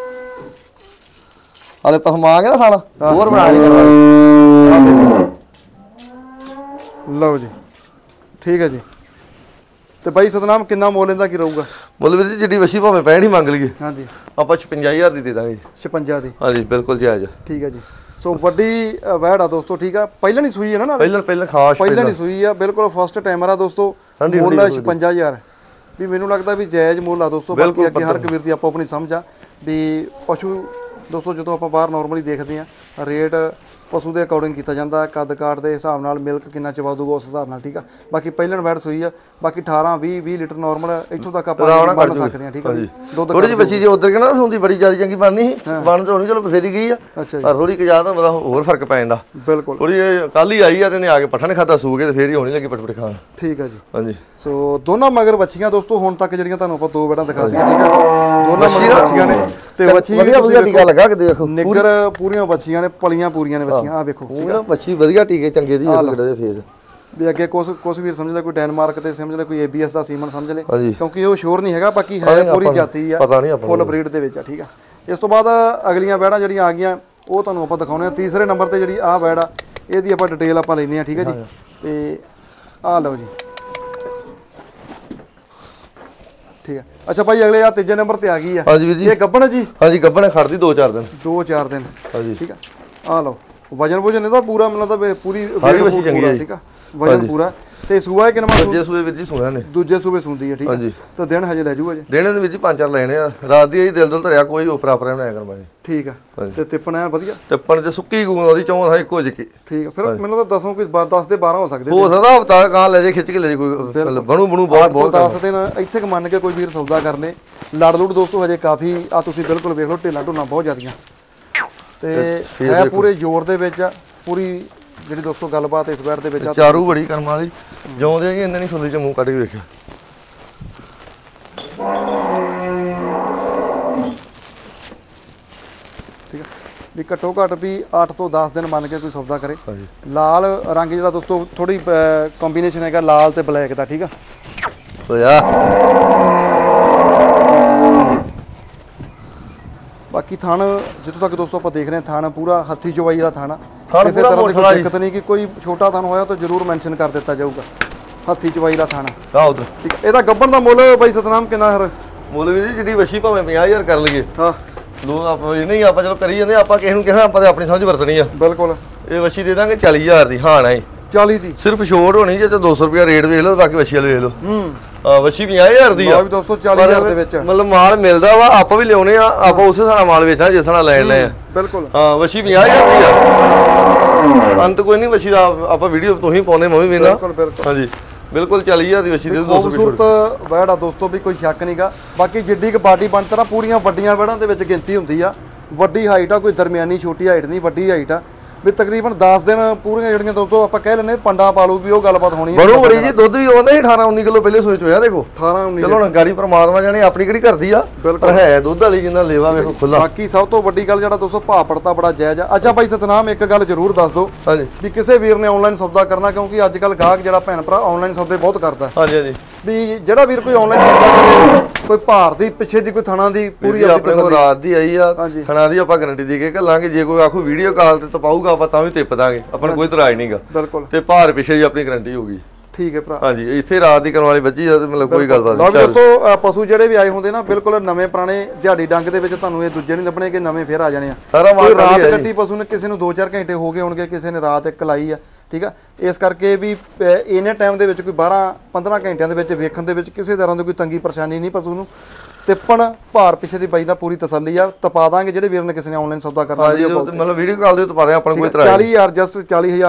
Speaker 2: ਹਾਲੇ ਪਸਮਾ ਗਿਆ ਨਾ ਸਾਲਾ ਹੋਰ ਬਣਾ ਨਹੀਂ ਕਰਵਾ।
Speaker 1: ਲਓ ਜੀ ਠੀਕ ਹੈ ਜੀ। ਤੇ ਬਾਈ ਸਤਨਾਮ ਕਿੰਨਾ ਮੁੱਲ ਇਹਦਾ ਕੀ ਰਹੂਗਾ?
Speaker 2: ਮੁੱਲ ਵੀਰ ਜੀ ਜਿੱਡੀ ਵੱਛੀ ਭਾਵੇਂ 65 ਹੀ ਮੰਗ ਲਈਏ
Speaker 1: ਹਾਂਜੀ
Speaker 2: ਆਪਾਂ 56000 ਦੀ ਦੇ ਦਾਂਗੇ।
Speaker 1: 56 ਦੀ
Speaker 2: ਹਾਂਜੀ ਬਿਲਕੁਲ ਜਾਇਜ਼।
Speaker 1: ਠੀਕ ਹੈ ਜੀ। ਸੋ ਵੱਡੀ ਵੈੜ ਆ ਦੋਸਤੋ, ਠੀਕ ਆ। ਪਹਿਲਾਂ ਨਹੀਂ ਸੂਈ ਹੈ ਨਾ,
Speaker 2: ਪਹਿਲਾਂ ਖਾਸ
Speaker 1: ਪਹਿਲਾਂ ਨਹੀਂ ਸੂਈ ਆ, ਬਿਲਕੁਲ ਫਸਟ ਟਾਈਮਰ ਆ ਦੋਸਤੋ। ਮੁੱਲ 56000 ਵੀ ਮੈਨੂੰ ਲੱਗਦਾ ਵੀ ਜਾਇਜ਼ ਮੁੱਲ ਆ ਦੋਸਤੋ। ਬਾਕੀ ਅੱਗੇ ਹਰ ਕਬੀਰ ਦੀ ਆਪੋ ਆਪਣੀ ਸਮਝ ਆ ਵੀ ਪਸ਼ੂ ਦੋਸਤੋ ਜਦੋਂ ਆਪਾਂ ਬਾਹਰ ਨਾਰਮਲੀ ਦੇਖਦੇ ਆ ਰੇਟ ਪਸ਼ੂ ਦੇ ਅਕੋਰਡਿੰਗ ਕੀਤਾ ਜਾਂਦਾ, ਕੱਦ ਕਾਠ ਦੇ ਹਿਸਾਬ ਨਾਲ, ਮਿਲਕ ਕਿੰਨਾ ਚਵਾ ਦੂਗਾ ਉਸ ਹਿਸਾਬ ਨਾਲ, ਠੀਕ ਆ। ਬਾਕੀ ਪਹਿਲਣ ਵੈੜ ਸੂਈ ਆ। ਬਾਕੀ 18-20 ਲੀਟਰ ਨਾਰਮਲ ਇੱਥੋਂ ਤੱਕ ਆਪਾਂ ਬਣ ਸਕਦੇ ਆ, ਠੀਕ ਆ। ਦੁੱਧ
Speaker 2: ਥੋੜੀ ਜਿਹੀ ਵੱਛੀ ਜੇ ਉਧਰ ਕਹਿੰਦਾ ਹੁੰਦੀ ਬੜੀ ਜ਼ਿਆਦਾ ਚੰਗੀ ਬਣਨੀ ਸੀ, ਬਣ ਤਾਂ ਹੋਣੀ ਚਲੋ ਬਥੇਰੀ ਗਈ ਆ, ਪਰ ਥੋੜੀ ਕਿ ਜ਼ਿਆਦਾ ਮਤਲਬ ਹੋਰ ਫਰਕ ਪੈ ਜਾਂਦਾ।
Speaker 1: ਬਿਲਕੁਲ
Speaker 2: ਥੋੜੀ ਕੱਲ ਹੀ ਆਈ ਆ ਤੇ ਨੇ ਆ ਕੇ ਪੱਠਾ ਨੇ ਖਾਦਾ ਸੂ ਕੇ ਤੇ ਫੇਰ ਹੀ ਹੋਣੀ ਲੱਗੀ ਪਟਪਟ ਖਾਣ।
Speaker 1: ਠੀਕ ਆ ਜੀ।
Speaker 2: ਹਾਂਜੀ
Speaker 1: ਸੋ ਦੋਨਾਂ ਮਗਰ ਵੱਛੀਆਂ ਦੋਸਤੋ ਹੁਣ ਤੱਕ ਜਿਹੜੀਆਂ ਤੁਹਾਨੂੰ ਆਪਾਂ ਦੋ ਵੈੜਾਂ ਦਿਖਾ ਦਿੱਤੀਆਂ, ਠੀਕ ਆ। ਦੋਨਾਂ ਮਗਰ ਵੱਛੀਆਂ ਨੇ ਤੇ ਵੱਛੀ
Speaker 2: ਵਧੀਆ ਟੀਕਾ ਲੱਗਾ ਕਿ ਦੇਖੋ
Speaker 1: ਨਿੱਗਰ ਪੂਰੀਆਂ ਵੱਛੀਆਂ ਨੇ, ਪਲੀਆਂ ਪੂਰੀਆਂ ਨੇ ਵੱਛੀਆਂ। ਆ ਵੇਖੋ
Speaker 2: ਵੱਛੀ ਵਧੀਆ ਟੀਕੇ ਚੰਗੇ ਦੀ ਜਿਹੜੇ ਫੇਸ
Speaker 1: ਵੀ ਅੱਗੇ ਕੁਛ ਵੀਰ ਸਮਝ ਲੈ ਕੋਈ ਡੈਨਮਾਰਕ ਤੇ ਸਮਝ ਲੈ ਕੋਈ ABS ਦਾ ਸੀਮਨ ਸਮਝ ਲੈ, ਕਿਉਂਕਿ ਉਹ ਸ਼ੋਰ ਨਹੀਂ ਹੈਗਾ। ਬਾਕੀ ਹੈ ਪੂਰੀ ਜਾਤੀ ਆ, ਫੁੱਲ ਬਰੀਡ ਦੇ ਵਿੱਚ ਆ, ਠੀਕ ਆ। ਇਸ ਤੋਂ ਬਾਅਦ ਅਗਲੀਆਂ ਵੈੜਾਂ ਜਿਹੜੀਆਂ ਆ ਗਈਆਂ ਉਹ ਤੁਹਾਨੂੰ ਆਪਾਂ ਦਿਖਾਉਣੇ ਆ। ਤੀਸਰੇ ਨੰਬਰ ਤੇ ਜਿਹੜੀ ਆਹ ਵੈੜ ਆ ਇਹਦੀ ਆਪਾਂ ਡਿਟੇਲ ਆਪਾਂ ਲੈਣੀ ਆ, ਠੀਕ ਆ ਜੀ। ਤੇ ਆ ਲਓ ਜੀ ਠੀਕ ਆ। ਅੱਛਾ ਭਾਈ ਅਗਲੇ ਆ ਤੀਜੇ ਨੰਬਰ ਤੇ ਆ ਗਈ ਆ।
Speaker 2: ਹਾਂਜੀ ਵੀਰ ਜੀ
Speaker 1: ਇਹ ਗੱਬਣ ਜੀ?
Speaker 2: ਹਾਂਜੀ ਗੱਬਣ ਖੜਦੀ 2-4 ਦਿਨ।
Speaker 1: 2-4 ਦਿਨ
Speaker 2: ਹਾਂਜੀ
Speaker 1: ਠੀਕ ਆ। ਆ ਲਓ ਵਜਨ ਇਹਦਾ ਪੂਰਾ ਮਤਲਬ ਪੂਰੀ
Speaker 2: ਸਾਰੀ ਵੱਛੀ ਚੰਗੀ ਹੈ,
Speaker 1: ਠੀਕ ਆ। ਵਜਨ ਪੂਰਾ। ਤੇ ਸੂਆ ਹੈ ਕਿੰਨਾ?
Speaker 2: ਦੂਜੇ ਸੂਏ ਵੀਰ ਜੀ ਸੁਣਿਆ ਨੇ,
Speaker 1: ਦੂਜੇ ਸੂਏ ਸੁਣਦੀ ਹੈ, ਠੀਕ ਹੈ। ਤਾਂ ਦਿਨ ਹਜੇ ਲੈ ਜੂਗਾ ਜੀ?
Speaker 2: ਦਿਨ ਦੇ ਵਿੱਚ 5-4 ਲੈਣੇ ਆ। ਰਾਤ ਦੀ ਇਹ ਦਿਲ ਧਰਿਆ ਕੋਈ ਉਪਰਾ ਉਪਰਾ ਬਣਾਇਆ ਕਰਮਾ ਜੀ।
Speaker 1: ਠੀਕ ਆ। ਤੇ ਤਿੱਪਣ ਐ ਵਧੀਆ?
Speaker 2: ਤਿੱਪਣ ਤੇ ਸੁੱਕੀ ਗੂੰ ਉਹਦੀ ਚੌਂ ਇੱਕੋ ਜਿਹੀ।
Speaker 1: ਠੀਕ ਆ। ਫਿਰ ਮੈਨੂੰ ਤਾਂ ਦੱਸੋ ਕਿ 10 ਦੇ 12 ਹੋ ਸਕਦੇ।
Speaker 2: ਹੋ ਸਕਦਾ ਹਫਤਾ ਕਾਂ ਲੈ ਜੇ ਖਿੱਚ ਕੇ ਲੈ ਜੇ ਕੋਈ ਬਣੂ ਬਹੁਤ
Speaker 1: 10 ਦਿਨ ਇੱਥੇ ਕ ਮੰਨ ਕੇ ਕੋਈ ਵੀਰ ਸੌਦਾ ਕਰ ਲੇ। ਲੜ ਲੂੜ ਦੋਸਤੋ ਹਜੇ ਕਾਫੀ ਆ, ਤੁਸੀਂ ਬਿਲਕੁਲ ਵੇਖ ਲਓ ਢੇਲਾਂ ਢੋਲਾਂ ਬਹੁਤ ਜ਼ਿਆਦੀਆਂ ਤੇ ਹੈ ਪੂਰੇ ਜ਼ੋਰ ਦੇ ਵਿੱਚ ਆ। ਪੂਰੀ ਜਿਹੜੀ ਦੋਸਤੋ ਗੱਲਬਾਤ ਇਸ ਵੈੜ ਦੇ ਵਿੱਚ ਆ।
Speaker 2: ਚਾਰੂ ਬੜੀ ਕਰਮ ਵਾਲੀ ਜਿਉਂਦੇ ਕਿ ਇੰਨੇ ਨਹੀਂ ਸੁਣਦੀ ਚ ਮੂੰਹ ਕੱਢ ਕੇ ਵੇਖਿਆ।
Speaker 1: ਠੀਕ ਆ ਵੀ ਘੱਟੋ ਘੱਟ ਵੀ 8 ਤੋਂ 10 ਦਿਨ ਮੰਨ ਕੇ ਕੋਈ ਸੌਦਾ ਕਰੇ। ਲਾਲ ਰੰਗ ਜਿਹੜਾ ਦੋਸਤੋ ਥੋੜੀ ਕੰਬੀਨੇਸ਼ਨ ਹੈਗਾ ਲਾਲ ਤੇ ਬਲੈਕ ਦਾ, ਠੀਕ ਆ।
Speaker 2: ਹੋਇਆ
Speaker 1: ਬਾਕੀ ਥਣ ਜਿੱਥੋਂ ਤੱਕ ਦੋਸਤੋ ਆਪਾਂ ਦੇਖ ਰਹੇ ਹਾਂ ਥਣ ਪੂਰਾ ਹੱਥੀ ਚਵਾਈ ਦਾ ਥਣ ਆ। ਕਿਸੇ ਤਰ੍ਹਾਂ ਦੀ ਕੋਈ ਦਿੱਕਤ ਨਹੀਂ ਕਿ ਕੋਈ ਛੋਟਾ ਥਣ ਹੋਇਆ ਤਾਂ ਜ਼ਰੂਰ ਮੈਂਸ਼ਨ ਕਰ ਦਿੱਤਾ ਜਾਊਗਾ। ਹੱਥੀ ਚਵਾਈ ਦਾ ਥਣ
Speaker 2: ਆ ਉਧਰ
Speaker 1: ਠੀਕ ਆ। ਇਹਦਾ ਗੱਬਣ ਦਾ ਮੁੱਲ ਬਾਈ ਸਤਨਾਮ ਕਿੰਨਾ? ਹਰ
Speaker 2: ਮੁੱਲ ਵੀ ਜਿਹੜੀ ਵੱਛੀ ਭਾਵੇਂ 50000 ਕਰ ਲਈਏ,
Speaker 1: ਹਾਂ
Speaker 2: ਲੋਕ ਆਪਾਂ ਇਹ ਨਹੀਂ ਆਪਾਂ ਚਲੋ ਕਰੀ ਜਾਂਦੇ, ਆਪਾਂ ਕਿਸੇ ਨੂੰ ਕਿਹਾ ਆਪਾਂ ਤੇ ਆਪਣੀ ਸਮਝ ਵਰਤਣੀ ਆ।
Speaker 1: ਬਿਲਕੁਲ
Speaker 2: ਇਹ ਵੱਛੀ ਦੇ ਦਾਂਗੇ 40000 ਦੀ। ਹਾਂ ਨਾ
Speaker 1: 40 ਦੀ
Speaker 2: ਸਿਰਫ ਛੋਟ ਹੋਣੀ ਜੇ ਤੇ 200 ਰੁਪਿਆ ਰੇਟ ਵੇਖ ਲਓ, ਬਾਕੀ ਵੱਛੀ ਵਾਲੇ ਵੇਖ ਲਓ। ਵੱਛੀ 50000 ਦੀ ਆ।
Speaker 1: ਵੀ ਦੋਸਤੋ 40000 ਦੇ ਵਿੱਚ
Speaker 2: ਮਤਲਬ ਮਾਲ ਮਿਲਦਾ ਵਾ, ਆਪਾਂ ਵੀ ਲਿਆਉਣੇ ਆ, ਆਪਾਂ ਉਸੇ ਹਿਸਾਬ ਨਾਲ ਮਾਲ ਵੇਚਣਾ ਜਿਸ ਤਰ੍ਹਾਂ ਲੈਣ ਲਏ ਆ।
Speaker 1: ਬਿਲਕੁਲ ਹਾਂ
Speaker 2: ਵੱਛੀ 50000 ਦੀ ਆ। ਅੰਤ ਕੋਈ ਨਹੀਂ ਵੱਛੀ ਦਾ, ਆਪਾਂ ਵੀਡੀਓ ਤੁਸੀਂ ਪਾਉਂਦੇ ਮੈਂ ਵੀ ਵੇਖਦਾ। ਹਾਂਜੀ ਬਿਲਕੁਲ 40000 ਦੀ ਵੱਛੀ ਦੇ 200
Speaker 1: ਖੂਬਸੂਰਤ ਵੈੜ ਆ ਦੋਸਤੋ ਵੀ ਕੋਈ ਸ਼ੱਕ ਨਹੀਂਗਾ। ਬਾਕੀ ਜਿੱਡੀ ਕ ਬਾਡੀ ਬਣਤਰ ਆ ਪੂਰੀਆਂ ਵੱਡੀਆਂ ਵੈੜਾਂ ਦੇ ਵਿੱਚ ਗਿਣਤੀ ਹੁੰਦੀ ਆ। ਵੱਡੀ ਹਾਈਟ ਆ, ਕੋਈ ਦਰਮਿਆਨੀ ਛੋਟੀ ਹਾਈਟ ਨਹੀਂ, ਵੱਡੀ ਹਾਈਟ ਆ। ਵੀ ਤਕਰੀਬਨ 10 ਦਿਨ ਪੂਰੀਆਂ ਜਿਹੜੀਆਂ ਦੋਸਤੋ ਆਪਾਂ ਕਹਿ ਲੈਨੇ ਪੰਡਾ ਪਾ ਲੂ ਵੀ ਉਹ ਗੱਲਬਾਤ ਹੋਣੀ ਹੈ।
Speaker 2: ਬੜੋ ਬੜੀ ਜੀ ਦੁੱਧ ਵੀ ਆਉਂਦਾ 18-19 ਕਿਲੋ ਪਹਿਲੇ ਸੋਚ ਹੋਇਆ। ਦੇਖੋ
Speaker 1: 18-19
Speaker 2: ਚਲੋ ਹੁਣ ਗਾੜੀ ਪਰਮਾਤਮਾ ਜਾਣੇ ਆਪਣੀ ਕਿਹੜੀ ਕਰਦੀ ਆ, ਪਰ ਹੈ ਦੁੱਧ ਵਾਲੀ ਜਿੰਨਾ ਲੇਵਾ ਵੇਖੋ ਖੁੱਲਾ।
Speaker 1: ਬਾਕੀ ਸਭ ਤੋਂ ਵੱਡੀ ਗੱਲ ਜਿਹੜਾ ਦੋਸਤੋ ਭਾਅ ਪੜਤਾ ਬੜਾ ਜਾਇਜ਼ ਆ। ਅੱਛਾ ਬਾਈ ਸਤਨਾਮ ਇੱਕ ਗੱਲ ਜ਼ਰੂਰ ਦੱਸ ਦਿਓ
Speaker 2: ਹਾਂਜੀ
Speaker 1: ਵੀ ਕਿਸੇ ਵੀਰ ਨੇ ਆਨਲਾਈਨ ਸੌਦਾ ਕਰਨਾ, ਕਿਉਂਕਿ ਅੱਜ ਕੱਲ ਗਾਹਕ ਜਿਹੜਾ ਭੈਣ ਭਰਾ ਆਨਲਾਈਨ ਸੌਦੇ ਬਹੁਤ ਕਰਦਾ।
Speaker 2: ਹਾਂਜੀ ਹਾਂਜੀ
Speaker 1: ਵੀ ਜਿਹੜਾ ਵੀਰ ਕੋਈ ਆਨਲਾਈਨ ਸੌਦਾ ਕਰੇ, ਕੋਈ ਭਾਰ ਦੀ ਪਿੱਛੇ ਦੀ ਕੋਈ ਥਣਾ ਦੀ ਪੂਰੀ
Speaker 2: ਆਪਣੇ ਕੋਲ ਰਾਤ ਦੀ ਆਈ ਆ, ਥਣਾ ਦੀ ਆਪਾਂ ਗਾਰੰਟੀ ਦੇ ਕੇ ਘੱਲਾਂਗੇ। ਜੇ ਕੋਈ ਆਖੂ ਵੀਡੀਓ ਕਾਲ ਤੇ ਤਪਾਊਗਾ ਆਪਾਂ ਤਾਂ ਵੀ ਤਿੱਪ ਦਾਂਗੇ, ਆਪਾਂ ਨੂੰ ਕੋਈ ਇਤਰਾਜ਼ ਨਹੀਂਗਾ।
Speaker 1: ਬਿਲਕੁਲ
Speaker 2: ਤੇ ਭਾਰ ਪਿੱਛੇ ਦੀ ਆਪਣੀ ਗਾਰੰਟੀ ਹੋਊਗੀ।
Speaker 1: ਠੀਕ ਹੈ ਭਰਾ।
Speaker 2: ਹਾਂਜੀ ਇੱਥੇ ਰਾਤ ਦੀ ਕਰਨ ਵਾਲੀ ਬੱਜੀ ਆ, ਮਤਲਬ ਕੋਈ ਗੱਲਬਾਤ
Speaker 1: ਨਹੀਂ। ਦੋਸਤੋ ਪਸ਼ੂ ਜਿਹੜੇ ਵੀ ਆਏ ਹੁੰਦੇ ਨਾ ਬਿਲਕੁਲ ਨਵੇਂ ਪੁਰਾਣੇ ਦਿਹਾੜੀ ਡੰਗ ਦੇ ਵਿੱਚ ਤੁਹਾਨੂੰ ਇਹ ਦੂਜੇ ਨਹੀਂ ਲੱਭਣੇ ਕਿ ਨਵੇਂ ਫੇਰ ਆ ਜਾਣੇ ਆ।
Speaker 2: ਸਾਰਾ ਮਾਲ
Speaker 1: ਰਾਤ ਕੱਟੀ ਪਸ਼ੂ ਨੇ, ਕਿਸੇ ਨੂੰ 2-4 ਘੰਟੇ ਹੋ ਗਏ ਹੋਣਗੇ, ਕਿਸੇ ਨੇ ਰਾਤ ਇੱਕ ਲਾਈ ਆ, ਠੀਕ ਆ। ਇਸ ਕਰਕੇ ਵੀ ਇਹਨੇ ਟਾਈਮ ਦੇ ਵਿੱਚ ਕੋਈ 12-15 ਘੰਟਿਆਂ ਦੇ ਵਿੱਚ ਵੇਖਣ ਦੇ ਵਿੱਚ ਕਿਸੇ ਤਰ੍ਹਾਂ ਦੀ ਕੋਈ ਤੰਗੀ ਪਰੇਸ਼ਾਨੀ ਨਹੀਂ ਪਸ਼ੂ ਨੂੰ। ਤਿੱਪਣ ਭਾਰ ਪਿੱਛੇ ਦੀ ਬਾਈ ਦਾ ਪੂਰੀ ਤਸੱਲੀ ਆ। ਤਪਾ ਦਾਂਗੇ ਜਿਹੜੇ ਵੀਰ ਨੇ ਕਿਸੇ ਨੇ ਆਨਲਾਈਨ ਸੌਦਾ ਕਰਨਾ
Speaker 2: ਮਤਲਬ ਵੀਡੀਓ ਕਾਲ ਦੇ ਤਪਾ ਦੇ, ਆਪਾਂ ਨੂੰ ਕੋਈ ਇਤਰਾਜ਼
Speaker 1: 40000 ਜਸ 40000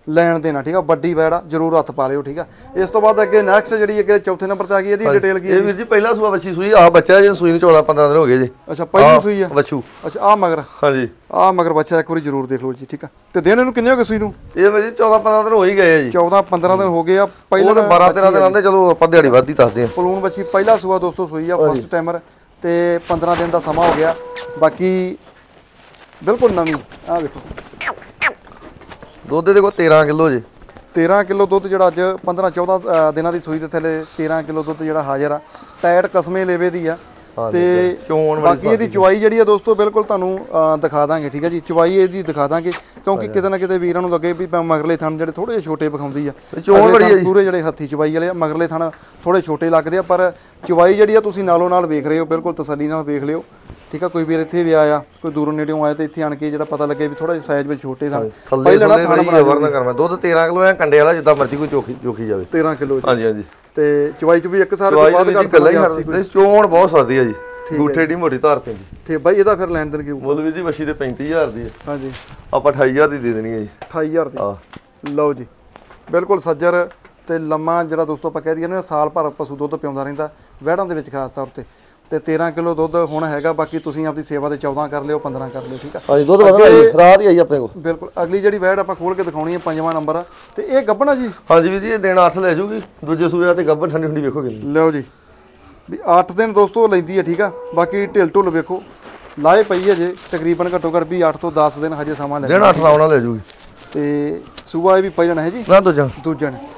Speaker 1: ਲੈਣ ਦੇਣਾ ਠੀਕ ਆ। ਵੱਡੀ ਵੈੜ ਆ, ਜਰੂਰ ਹੱਥ ਪਾ ਲਿਓ ਠੀਕ ਆ। ਇਸ ਤੋਂ ਬਾਅਦ ਅੱਗੇ ਨੈਕਸਟ ਜਿਹੜੀ ਅੱਗੇ ਚੌਥੇ ਨੰਬਰ ਤੇ ਆ ਗਈ, ਇਹਦੀ ਡਿਟੇਲ ਕੀ ਹੈ?
Speaker 2: ਇਹ ਵੀਰ ਜੀ ਪਹਿਲਾ ਸੂਆ ਵੱਛੀ ਸੂਈ ਆ, ਬੱਚਾ ਜੀ ਸੂਈ ਨੂੰ 14-15 ਦਿਨ ਹੋ ਗਏ ਜੀ।
Speaker 1: ਅੱਛਾ ਪਹਿਲੀ ਸੂਈ ਆ
Speaker 2: ਵੱਛੂ।
Speaker 1: ਅੱਛਾ ਆ ਮਗਰ,
Speaker 2: ਹਾਂਜੀ
Speaker 1: ਆ ਮਗਰ ਬੱਚਾ ਇੱਕ ਵਾਰੀ ਜਰੂਰ ਦੇਖ ਲਓ ਜੀ ਠੀਕ ਆ। ਤੇ ਦਿਨ ਇਹਨੂੰ ਕਿੰਨੇ ਹੋ ਗਏ ਸੂਈ ਨੂੰ?
Speaker 2: ਇਹ ਵੀਰ ਜੀ 14-15 ਦਿਨ ਹੋ ਹੀ ਗਏ ਆ ਜੀ।
Speaker 1: 14-15 ਦਿਨ ਹੋ ਗਏ ਆ। ਪਹਿਲਾਂ
Speaker 2: 12-13 ਦਿਨ ਆਂਦੇ, ਚਲੋ ਆਪਾਂ ਦਿਹਾੜੀ ਵੱਧ ਹੀ ਦੱਸਦੇ ਆ।
Speaker 1: ਪਲੂਣ ਬੱਚੀ ਪਹਿਲਾ ਸੂਆ ਦੋਸਤੋ ਸੂਈ ਆ, ਫਸਟ ਟਾਈਮਰ ਤੇ 15 ਦਿਨ ਦਾ ਸਮਾਂ ਹੋ ਗਿਆ। ਬਾਕੀ ਬਿਲਕੁਲ ਨਵੀਂ ਆ ਵੇਖੋ,
Speaker 2: ਦੁੱਧ ਦੇ ਕੋਲ 13 ਕਿਲੋ ਜੀ।
Speaker 1: 13 ਕਿਲੋ ਦੁੱਧ ਜਿਹੜਾ ਅੱਜ 15-14 ਦਿਨਾਂ ਦੀ ਸੂਈ ਦੇ ਥੱਲੇ 13 ਕਿਲੋ ਦੁੱਧ ਜਿਹੜਾ ਹਾਜ਼ਰ ਆ। ਟਾਇਟ ਕਸਮੇ ਲੇਵੇ ਦੀ ਆ ਤੇ ਬਾਕੀ ਇਹਦੀ ਚੁਆਈ ਜਿਹੜੀ ਆ ਦੋਸਤੋ ਬਿਲਕੁਲ ਤੁਹਾਨੂੰ ਦਿਖਾ ਦਾਂਗੇ ਠੀਕ ਆ ਜੀ। ਚੁਆਈ ਇਹਦੀ ਦਿਖਾ ਦਾਂਗੇ ਕਿਉਂਕਿ ਕਿਤੇ ਨਾ ਕਿਤੇ ਵੀਰਾਂ ਨੂੰ ਲੱਗੇ ਵੀ ਮਗਰਲੇ ਥਣ ਜਿਹੜੇ ਥੋੜੇ ਛੋਟੇ ਵਿਖਾਉਂਦੀ ਆ। ਪੂਰੇ ਜਿਹੜੇ ਹੱਥੀ ਚੁਆਈ ਵਾਲੇ ਆ, ਮਗਰਲੇ ਥਣ ਥੋੜੇ ਛੋਟੇ ਲੱਗਦੇ ਆ, ਪਰ ਚੁਆਈ ਜਿਹੜੀ ਆ ਤੁਸੀਂ ਨਾਲੋਂ ਨਾਲ ਵੇਖ ਰਹੇ ਹੋ, ਬਿਲਕੁਲ ਤਸੱਲੀ ਨਾਲ ਵੇਖ ਲਿਓ ਠੀਕ ਆ। ਕੋਈ ਵੀਰ ਇੱਥੇ ਵੀ ਆਇਆ, ਕੋਈ ਦੂਰੋਂ ਨੇੜਿਓਂ ਆਇਆ ਤੇ ਇੱਥੇ ਆਣ ਕੇ ਜਿਹੜਾ ਪਤਾ ਲੱਗੇ ਵੀ ਥੋੜਾ ਜਿਹਾ ਸਾਈਜ਼ ਵਿੱਚ ਛੋਟੇ ਥਣ
Speaker 2: ਪਹਿਲਾਂ ਨਾ ਥਣ ਵਰਨਾ ਕਰਨਾ। ਦੁੱਧ 13 ਕਿਲੋ ਐ ਕੰਡੇ ਵਾਲਾ, ਜਿੱਦਾਂ ਮਰਜ਼ੀ ਕੋਈ ਚੋਖੀ ਜਾਵੇ।
Speaker 1: 13 ਕਿਲੋ
Speaker 2: ਹਾਂਜੀ ਹਾਂਜੀ।
Speaker 1: ਤੇ ਚੁਆਈ ਚ ਵੀ ਇੱਕ ਸਾਰ ਤੋਂ ਬਾਅਦ
Speaker 2: ਕਰਦੇ ਚੋਣ ਬਹੁਤ ਸਦੀ ਆ ਜੀ। ਗੂਠੇ ਢੀ ਮੋਟੀ ਧਾਰ ਪੈਂਦੀ
Speaker 1: ਠੀਕ ਬਾਈ। ਇਹਦਾ ਫਿਰ ਲੈਣ ਦੇਣ ਕੀ
Speaker 2: ਮੁੱਲ ਵੀ ਜੀ ਵੱਛੀ ਦੇ 35000 ਦੀ ਹੈ।
Speaker 1: ਹਾਂਜੀ
Speaker 2: ਆਪਾਂ 28000 ਦੀ ਦੇ ਦੇਣੀ ਹੈ ਜੀ।
Speaker 1: 28000 ਦੀ ਲਓ ਜੀ। ਬਿਲਕੁਲ ਸੱਜਰ ਤੇ ਲੰਮਾ ਜਿਹੜਾ ਦੋਸਤੋ ਆਪਾਂ ਕਹਿ ਦਈਏ ਨਾ, ਸਾਲ ਭਰ ਪਸ਼ੂ ਦੁੱਧ ਪਿਆਉਂਦਾ ਰਹਿੰਦਾ ਵਹਿੜਾਂ ਦੇ ਵਿੱਚ ਖਾਸ ਤੌਰ ਤੇ 13 ਕਿਲੋ ਦੁੱਧ ਹੁਣ ਹੈਗਾ। ਬਾਕੀ ਤੁਸੀਂ ਆਪਦੀ ਸੇਵਾ ਦੇ 14 ਕਰ ਲਿਓ, 15 ਕਰ ਲਿਓ ਠੀਕ ਆ।
Speaker 2: ਹਾਂਜੀ ਦੁੱਧ ਵਧਣਾ ਜੀ, ਰਾਤ ਹੀ ਆਈ ਆਪਣੇ ਕੋਲ।
Speaker 1: ਬਿਲਕੁਲ ਅਗਲੀ ਜਿਹੜੀ ਵਹਿੜ ਆਪਾਂ ਖੋਲ ਕੇ ਦਿਖਾਉਣੀ ਹੈ 5ਵਾਂ ਨੰਬਰ ਤੇ ਇਹ ਗੱਭਣਾ ਜੀ।
Speaker 2: ਹਾਂਜੀ ਵੀ ਜੀ ਇਹ ਦਿਨ 8 ਲੈ ਜੂਗੀ। ਦੂਜੇ ਸੂਏ ਤੇ ਗੱਭਣ ਠੰਡੀ ਠੰਡੀ ਵੇਖੋ ਕਿੰਨੀ।
Speaker 1: ਲਓ ਜੀ ਵੀ 8 ਦਿਨ ਦੋਸਤੋ ਲੈਂਦੀ ਹੈ ਠੀਕ ਆ। ਬਾਕੀ ਢਿੱਲ ਢੁੱਲ ਵੇਖੋ ਲਾਏ ਪਈ ਹੈ ਜੇ ਤਕਰੀਬਨ ਘੱਟੋ ਘੱਟ ਵੀ 8 ਤੋਂ 10 ਦਿਨ ਹਜੇ ਸਮਾਂ ਲੈ
Speaker 2: ਦਿਨ 8 ਲਾਉਣਾ ਲੈ ਜੂਗੀ।
Speaker 1: ਤੇ ਸੂਆ ਇਹ ਵੀ ਪਹਿਲਣ ਹੈ ਜੀ
Speaker 2: ਨਾ ਦੂਜਾ
Speaker 1: ਨੇ।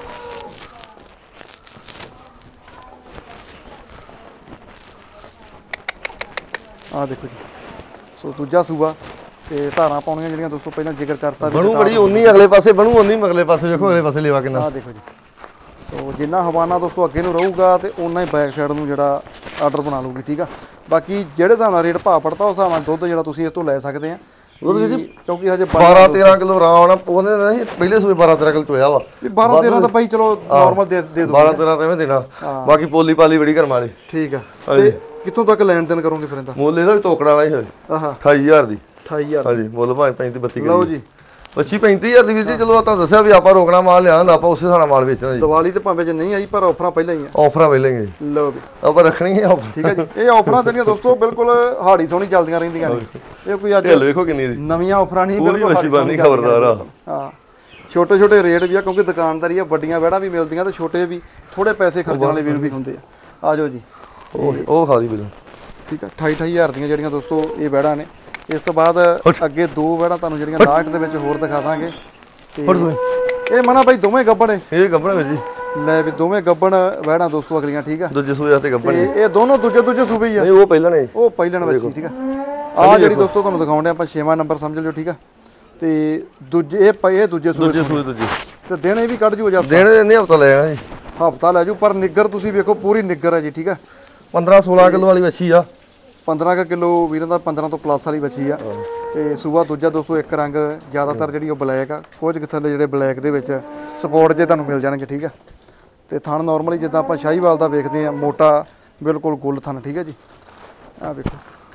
Speaker 1: ਆ ਦੇਖੋ ਜੀ, ਸੋ ਦੂਜਾ ਸੂਆ ਤੇ ਧਾਰਾਂ ਪਾਉਣੀਆਂ ਜਿਹੜੀਆਂ ਦੋਸਤੋ ਪਹਿਲਾਂ ਜ਼ਿਕਰ ਕਰਤਾ ਵੀ
Speaker 2: ਬਣੂ ਬੜੀ ਉਨੀ ਅਗਲੇ ਪਾਸੇ ਬਣੂ ਉਨੀ ਮਗਲੇ ਪਾਸੇ ਵੇਖੋ, ਅਗਲੇ ਪਾਸੇ ਲੇਵਾ ਕਿੰਨਾ।
Speaker 1: ਆ ਦੇਖੋ ਜੀ। ਸੋ ਜਿੰਨਾ ਹਵਾਨਾ ਦੋਸਤੋ ਅੱਗੇ ਨੂੰ ਰਹੂਗਾ ਤੇ ਓਨਾ ਹੀ ਬੈਕ ਸਾਈਡ ਨੂੰ ਜਿਹੜਾ ਆਰਡਰ ਬਣਾ ਲੂਗੀ ਠੀਕ ਆ। ਬਾਕੀ ਜਿਹੜੇ ਹਿਸਾਬ ਨਾਲ ਰੇਟ ਭਾਅ ਪੜਤਾ ਉਸ ਹਿਸਾਬ ਨਾਲ ਦੁੱਧ ਜਿਹੜਾ ਤੁਸੀਂ ਇਸ ਤੋਂ ਲੈ ਸਕਦੇ ਆ। ਕਿਉਂਕਿ ਹਜੇ
Speaker 2: 12-13 ਕਿਲੋ ਆਰਾਮ ਉਹਨੇ ਨਹੀਂ ਪਹਿਲੇ ਸੂਏ 12-13 ਕਿਲੋ ਚੋਇਆ ਵਾ।
Speaker 1: 12-13 ਤਾਂ ਭਾਈ ਚਲੋ ਨਾਰਮਲ ਦੇ ਦੋ
Speaker 2: 12-13 ਤਾਂ ਐਵੇਂ ਦੇਣਾ। ਬਾਕੀ ਪੋਲੀ ਪਾਲੀ ਬੜੀ ਕਰਮ ਵਾਲੀ
Speaker 1: ਠੀਕ ਆ। ਤੇ ਕਿੱਥੋਂ ਤੱਕ ਲੈਣ ਦੇਣ ਕਰੋਗੇ ਫਿਰ ਇਹਦਾ?
Speaker 2: ਮੁੱਲ ਇਹਦਾ ਵੀ ਤੋਕੜਾ ਵਾਲਾ ਹੀ ਹੋਵੇ।
Speaker 1: ਆਹਾ
Speaker 2: 28000 ਦੀ।
Speaker 1: 28000
Speaker 2: ਹਾਂਜੀ ਮੁੱਲ ਭਾਵੇਂ 35-32
Speaker 1: ਲਓ ਜੀ।
Speaker 2: ਵੱਛੀ 35000 ਦੀ ਵੀਰ ਜੀ। ਚਲੋ ਤਾਂ ਦੱਸਿਆ ਵੀ ਆਪਾਂ ਰੋਕਣਾ ਮਾਲ ਲਿਆ ਹੁੰਦਾ, ਆਪਾਂ ਉਸੇ ਹਿਸਾਬ ਨਾਲ ਮਾਲ ਵੇਚਣਾ ਜੀ।
Speaker 1: ਦੀਵਾਲੀ ਤੇ ਭਾਵੇਂ ਜੇ ਨਹੀਂ ਆਈ ਪਰ ਆਫਰਾਂ ਪਹਿਲਾਂ ਹੀ ਆ।
Speaker 2: ਆਫਰਾਂ ਪਹਿਲਾਂ ਹੀ
Speaker 1: ਲਓ ਵੀ
Speaker 2: ਆਪਾਂ ਰੱਖਣੀ ਹੈ ਆਫਰ
Speaker 1: ਠੀਕ ਹੈ ਜੀ। ਇਹ ਆਫਰਾਂ ਜਿਹੜੀਆਂ ਦੋਸਤੋ ਬਿਲਕੁਲ ਹਾੜੀ ਸੋਹਣੀ ਚੱਲਦੀਆਂ ਰਹਿੰਦੀਆਂ ਨੇ। ਇਹ ਕੋਈ ਅੱਜ
Speaker 2: ਵੇਖੋ ਕਿੰਨੀ ਦੀ
Speaker 1: ਨਵੀਆਂ ਆਫਰਾਂ ਨਹੀਂ, ਬਿਲਕੁਲ
Speaker 2: ਵੱਛੀ ਬਾਨੀ ਖਬਰਦਾਰ ਆ।
Speaker 1: ਹਾਂ ਛੋਟੇ ਛੋਟੇ ਰੇਟ ਵੀ ਆ ਕਿਉਂਕਿ ਦੁਕਾਨਦਾਰੀ ਆ, ਵੱਡੀਆਂ ਵਹਿੜਾਂ ਵੀ ਮਿਲਦੀਆਂ ਤੇ ਛੋਟੇ ਵੀ ਥੋੜੇ ਪੈਸੇ ਖਰਚਣ ਵਾਲੇ ਵੀਰ ਵੀ ਹੁੰਦੇ ਆ। ਆ ਜਾਓ ਜੀ।
Speaker 2: ਉਹ ਖਾ ਲਈ ਬਿਲ
Speaker 1: ਠੀਕ ਆ। 28,000 ਦੀਆਂ ਜਿਹੜੀਆਂ ਦੋਸਤੋ ਇਹ ਵਹਿੜਾਂ ਨੇ। ਇਸ ਤੋਂ ਬਾਅਦ ਅੱਗੇ ਦੋ ਵਹਿੜਾਂ ਤੁਹਾਨੂੰ ਜਿਹੜੀਆਂ ਲਾਸਟ ਦੇ ਵਿੱਚ ਹੋਰ ਦਿਖਾ ਦਾਂਗੇ। ਇਹ ਮਨਾ ਬਾਈ ਦੋਵੇਂ ਗੱਬਣ ਨੇ।
Speaker 2: ਇਹ ਗੱਬਣ ਵਿੱਚ ਜੀ
Speaker 1: ਲੈ ਵੀ ਦੋਵੇਂ ਗੱਬਣ ਵਹਿੜਾਂ ਦੋਸਤੋ ਅਗਲੀਆਂ ਠੀਕ ਆ।
Speaker 2: ਦੂਜੇ ਸੂਏ ਤੇ ਗੱਬਣ ਨੇ।
Speaker 1: ਇਹ ਦੋਨੋਂ ਦੂਜੇ ਸੂਬੇ ਹੀ ਆ।
Speaker 2: ਨਹੀਂ ਉਹ ਪਹਿਲਾਂ ਨੇ,
Speaker 1: ਉਹ ਪਹਿਲਣ ਵਿੱਚ ਠੀਕ ਆ। ਆ ਜਿਹੜੀ ਦੋਸਤੋ ਤੁਹਾਨੂੰ ਦਿਖਾਉਣ ਦੇ ਆਪਾਂ 6ਵਾਂ ਨੰਬਰ ਸਮਝ ਲਿਓ ਠੀਕ ਆ। ਤੇ ਦੂਜੇ ਇਹ ਦੂਜੇ ਸੂਏ ਤੇ ਦਿਨ ਇਹ ਵੀ ਕੱਢ ਜੂ ਜਾਂ
Speaker 2: ਦਿਨ ਨਹੀਂ ਹਫਤਾ ਲੈ ਜਾਣਾ ਜੀ।
Speaker 1: ਹਫਤਾ ਲੈ ਜੂ ਪਰ ਨਿੱਗਰ ਤੁਸੀਂ ਵੇਖੋ ਪੂਰੀ ਨਿੱਗਰ ਹੈ ਜੀ ਠੀਕ ਆ।
Speaker 2: 15-16 ਕਿਲੋ ਵਾਲੀ ਵੱਛੀ ਆ।
Speaker 1: 15 ਕਿਲੋ ਵੀਰਾਂ ਦਾ 15 ਤੋਂ ਪਲੱਸ ਵਾਲੀ ਵੱਛੀ ਆ। ਤੇ ਸੂਆ ਦੂਜਾ ਦੋਸਤੋ ਇੱਕ ਰੰਗ ਜ਼ਿਆਦਾਤਰ ਜਿਹੜੀ ਉਹ ਬਲੈਕ ਆ। ਕੁਝ ਥੱਲੇ ਜਿਹੜੇ ਬਲੈਕ ਦੇ ਵਿੱਚ ਸਪੋਰਟ ਜੇ ਤੁਹਾਨੂੰ ਮਿਲ ਜਾਣਗੇ ਠੀਕ ਆ। ਤੇ ਥਣ ਨਾਰਮਲੀ ਜਿੱਦਾਂ ਆਪਾਂ ਸ਼ਾਹੀਵਾਲ ਦਾ ਵੇਖਦੇ ਆ, ਮੋਟਾ ਬਿਲਕੁਲ ਗੁੱਲ ਥਣ ਠੀਕ ਆ ਜੀ। ਆ ਵੇਖੋ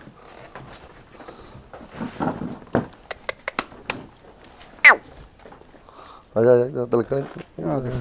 Speaker 2: ਆ ਤਲਕਣ
Speaker 1: ਆ ਦੇਖੋ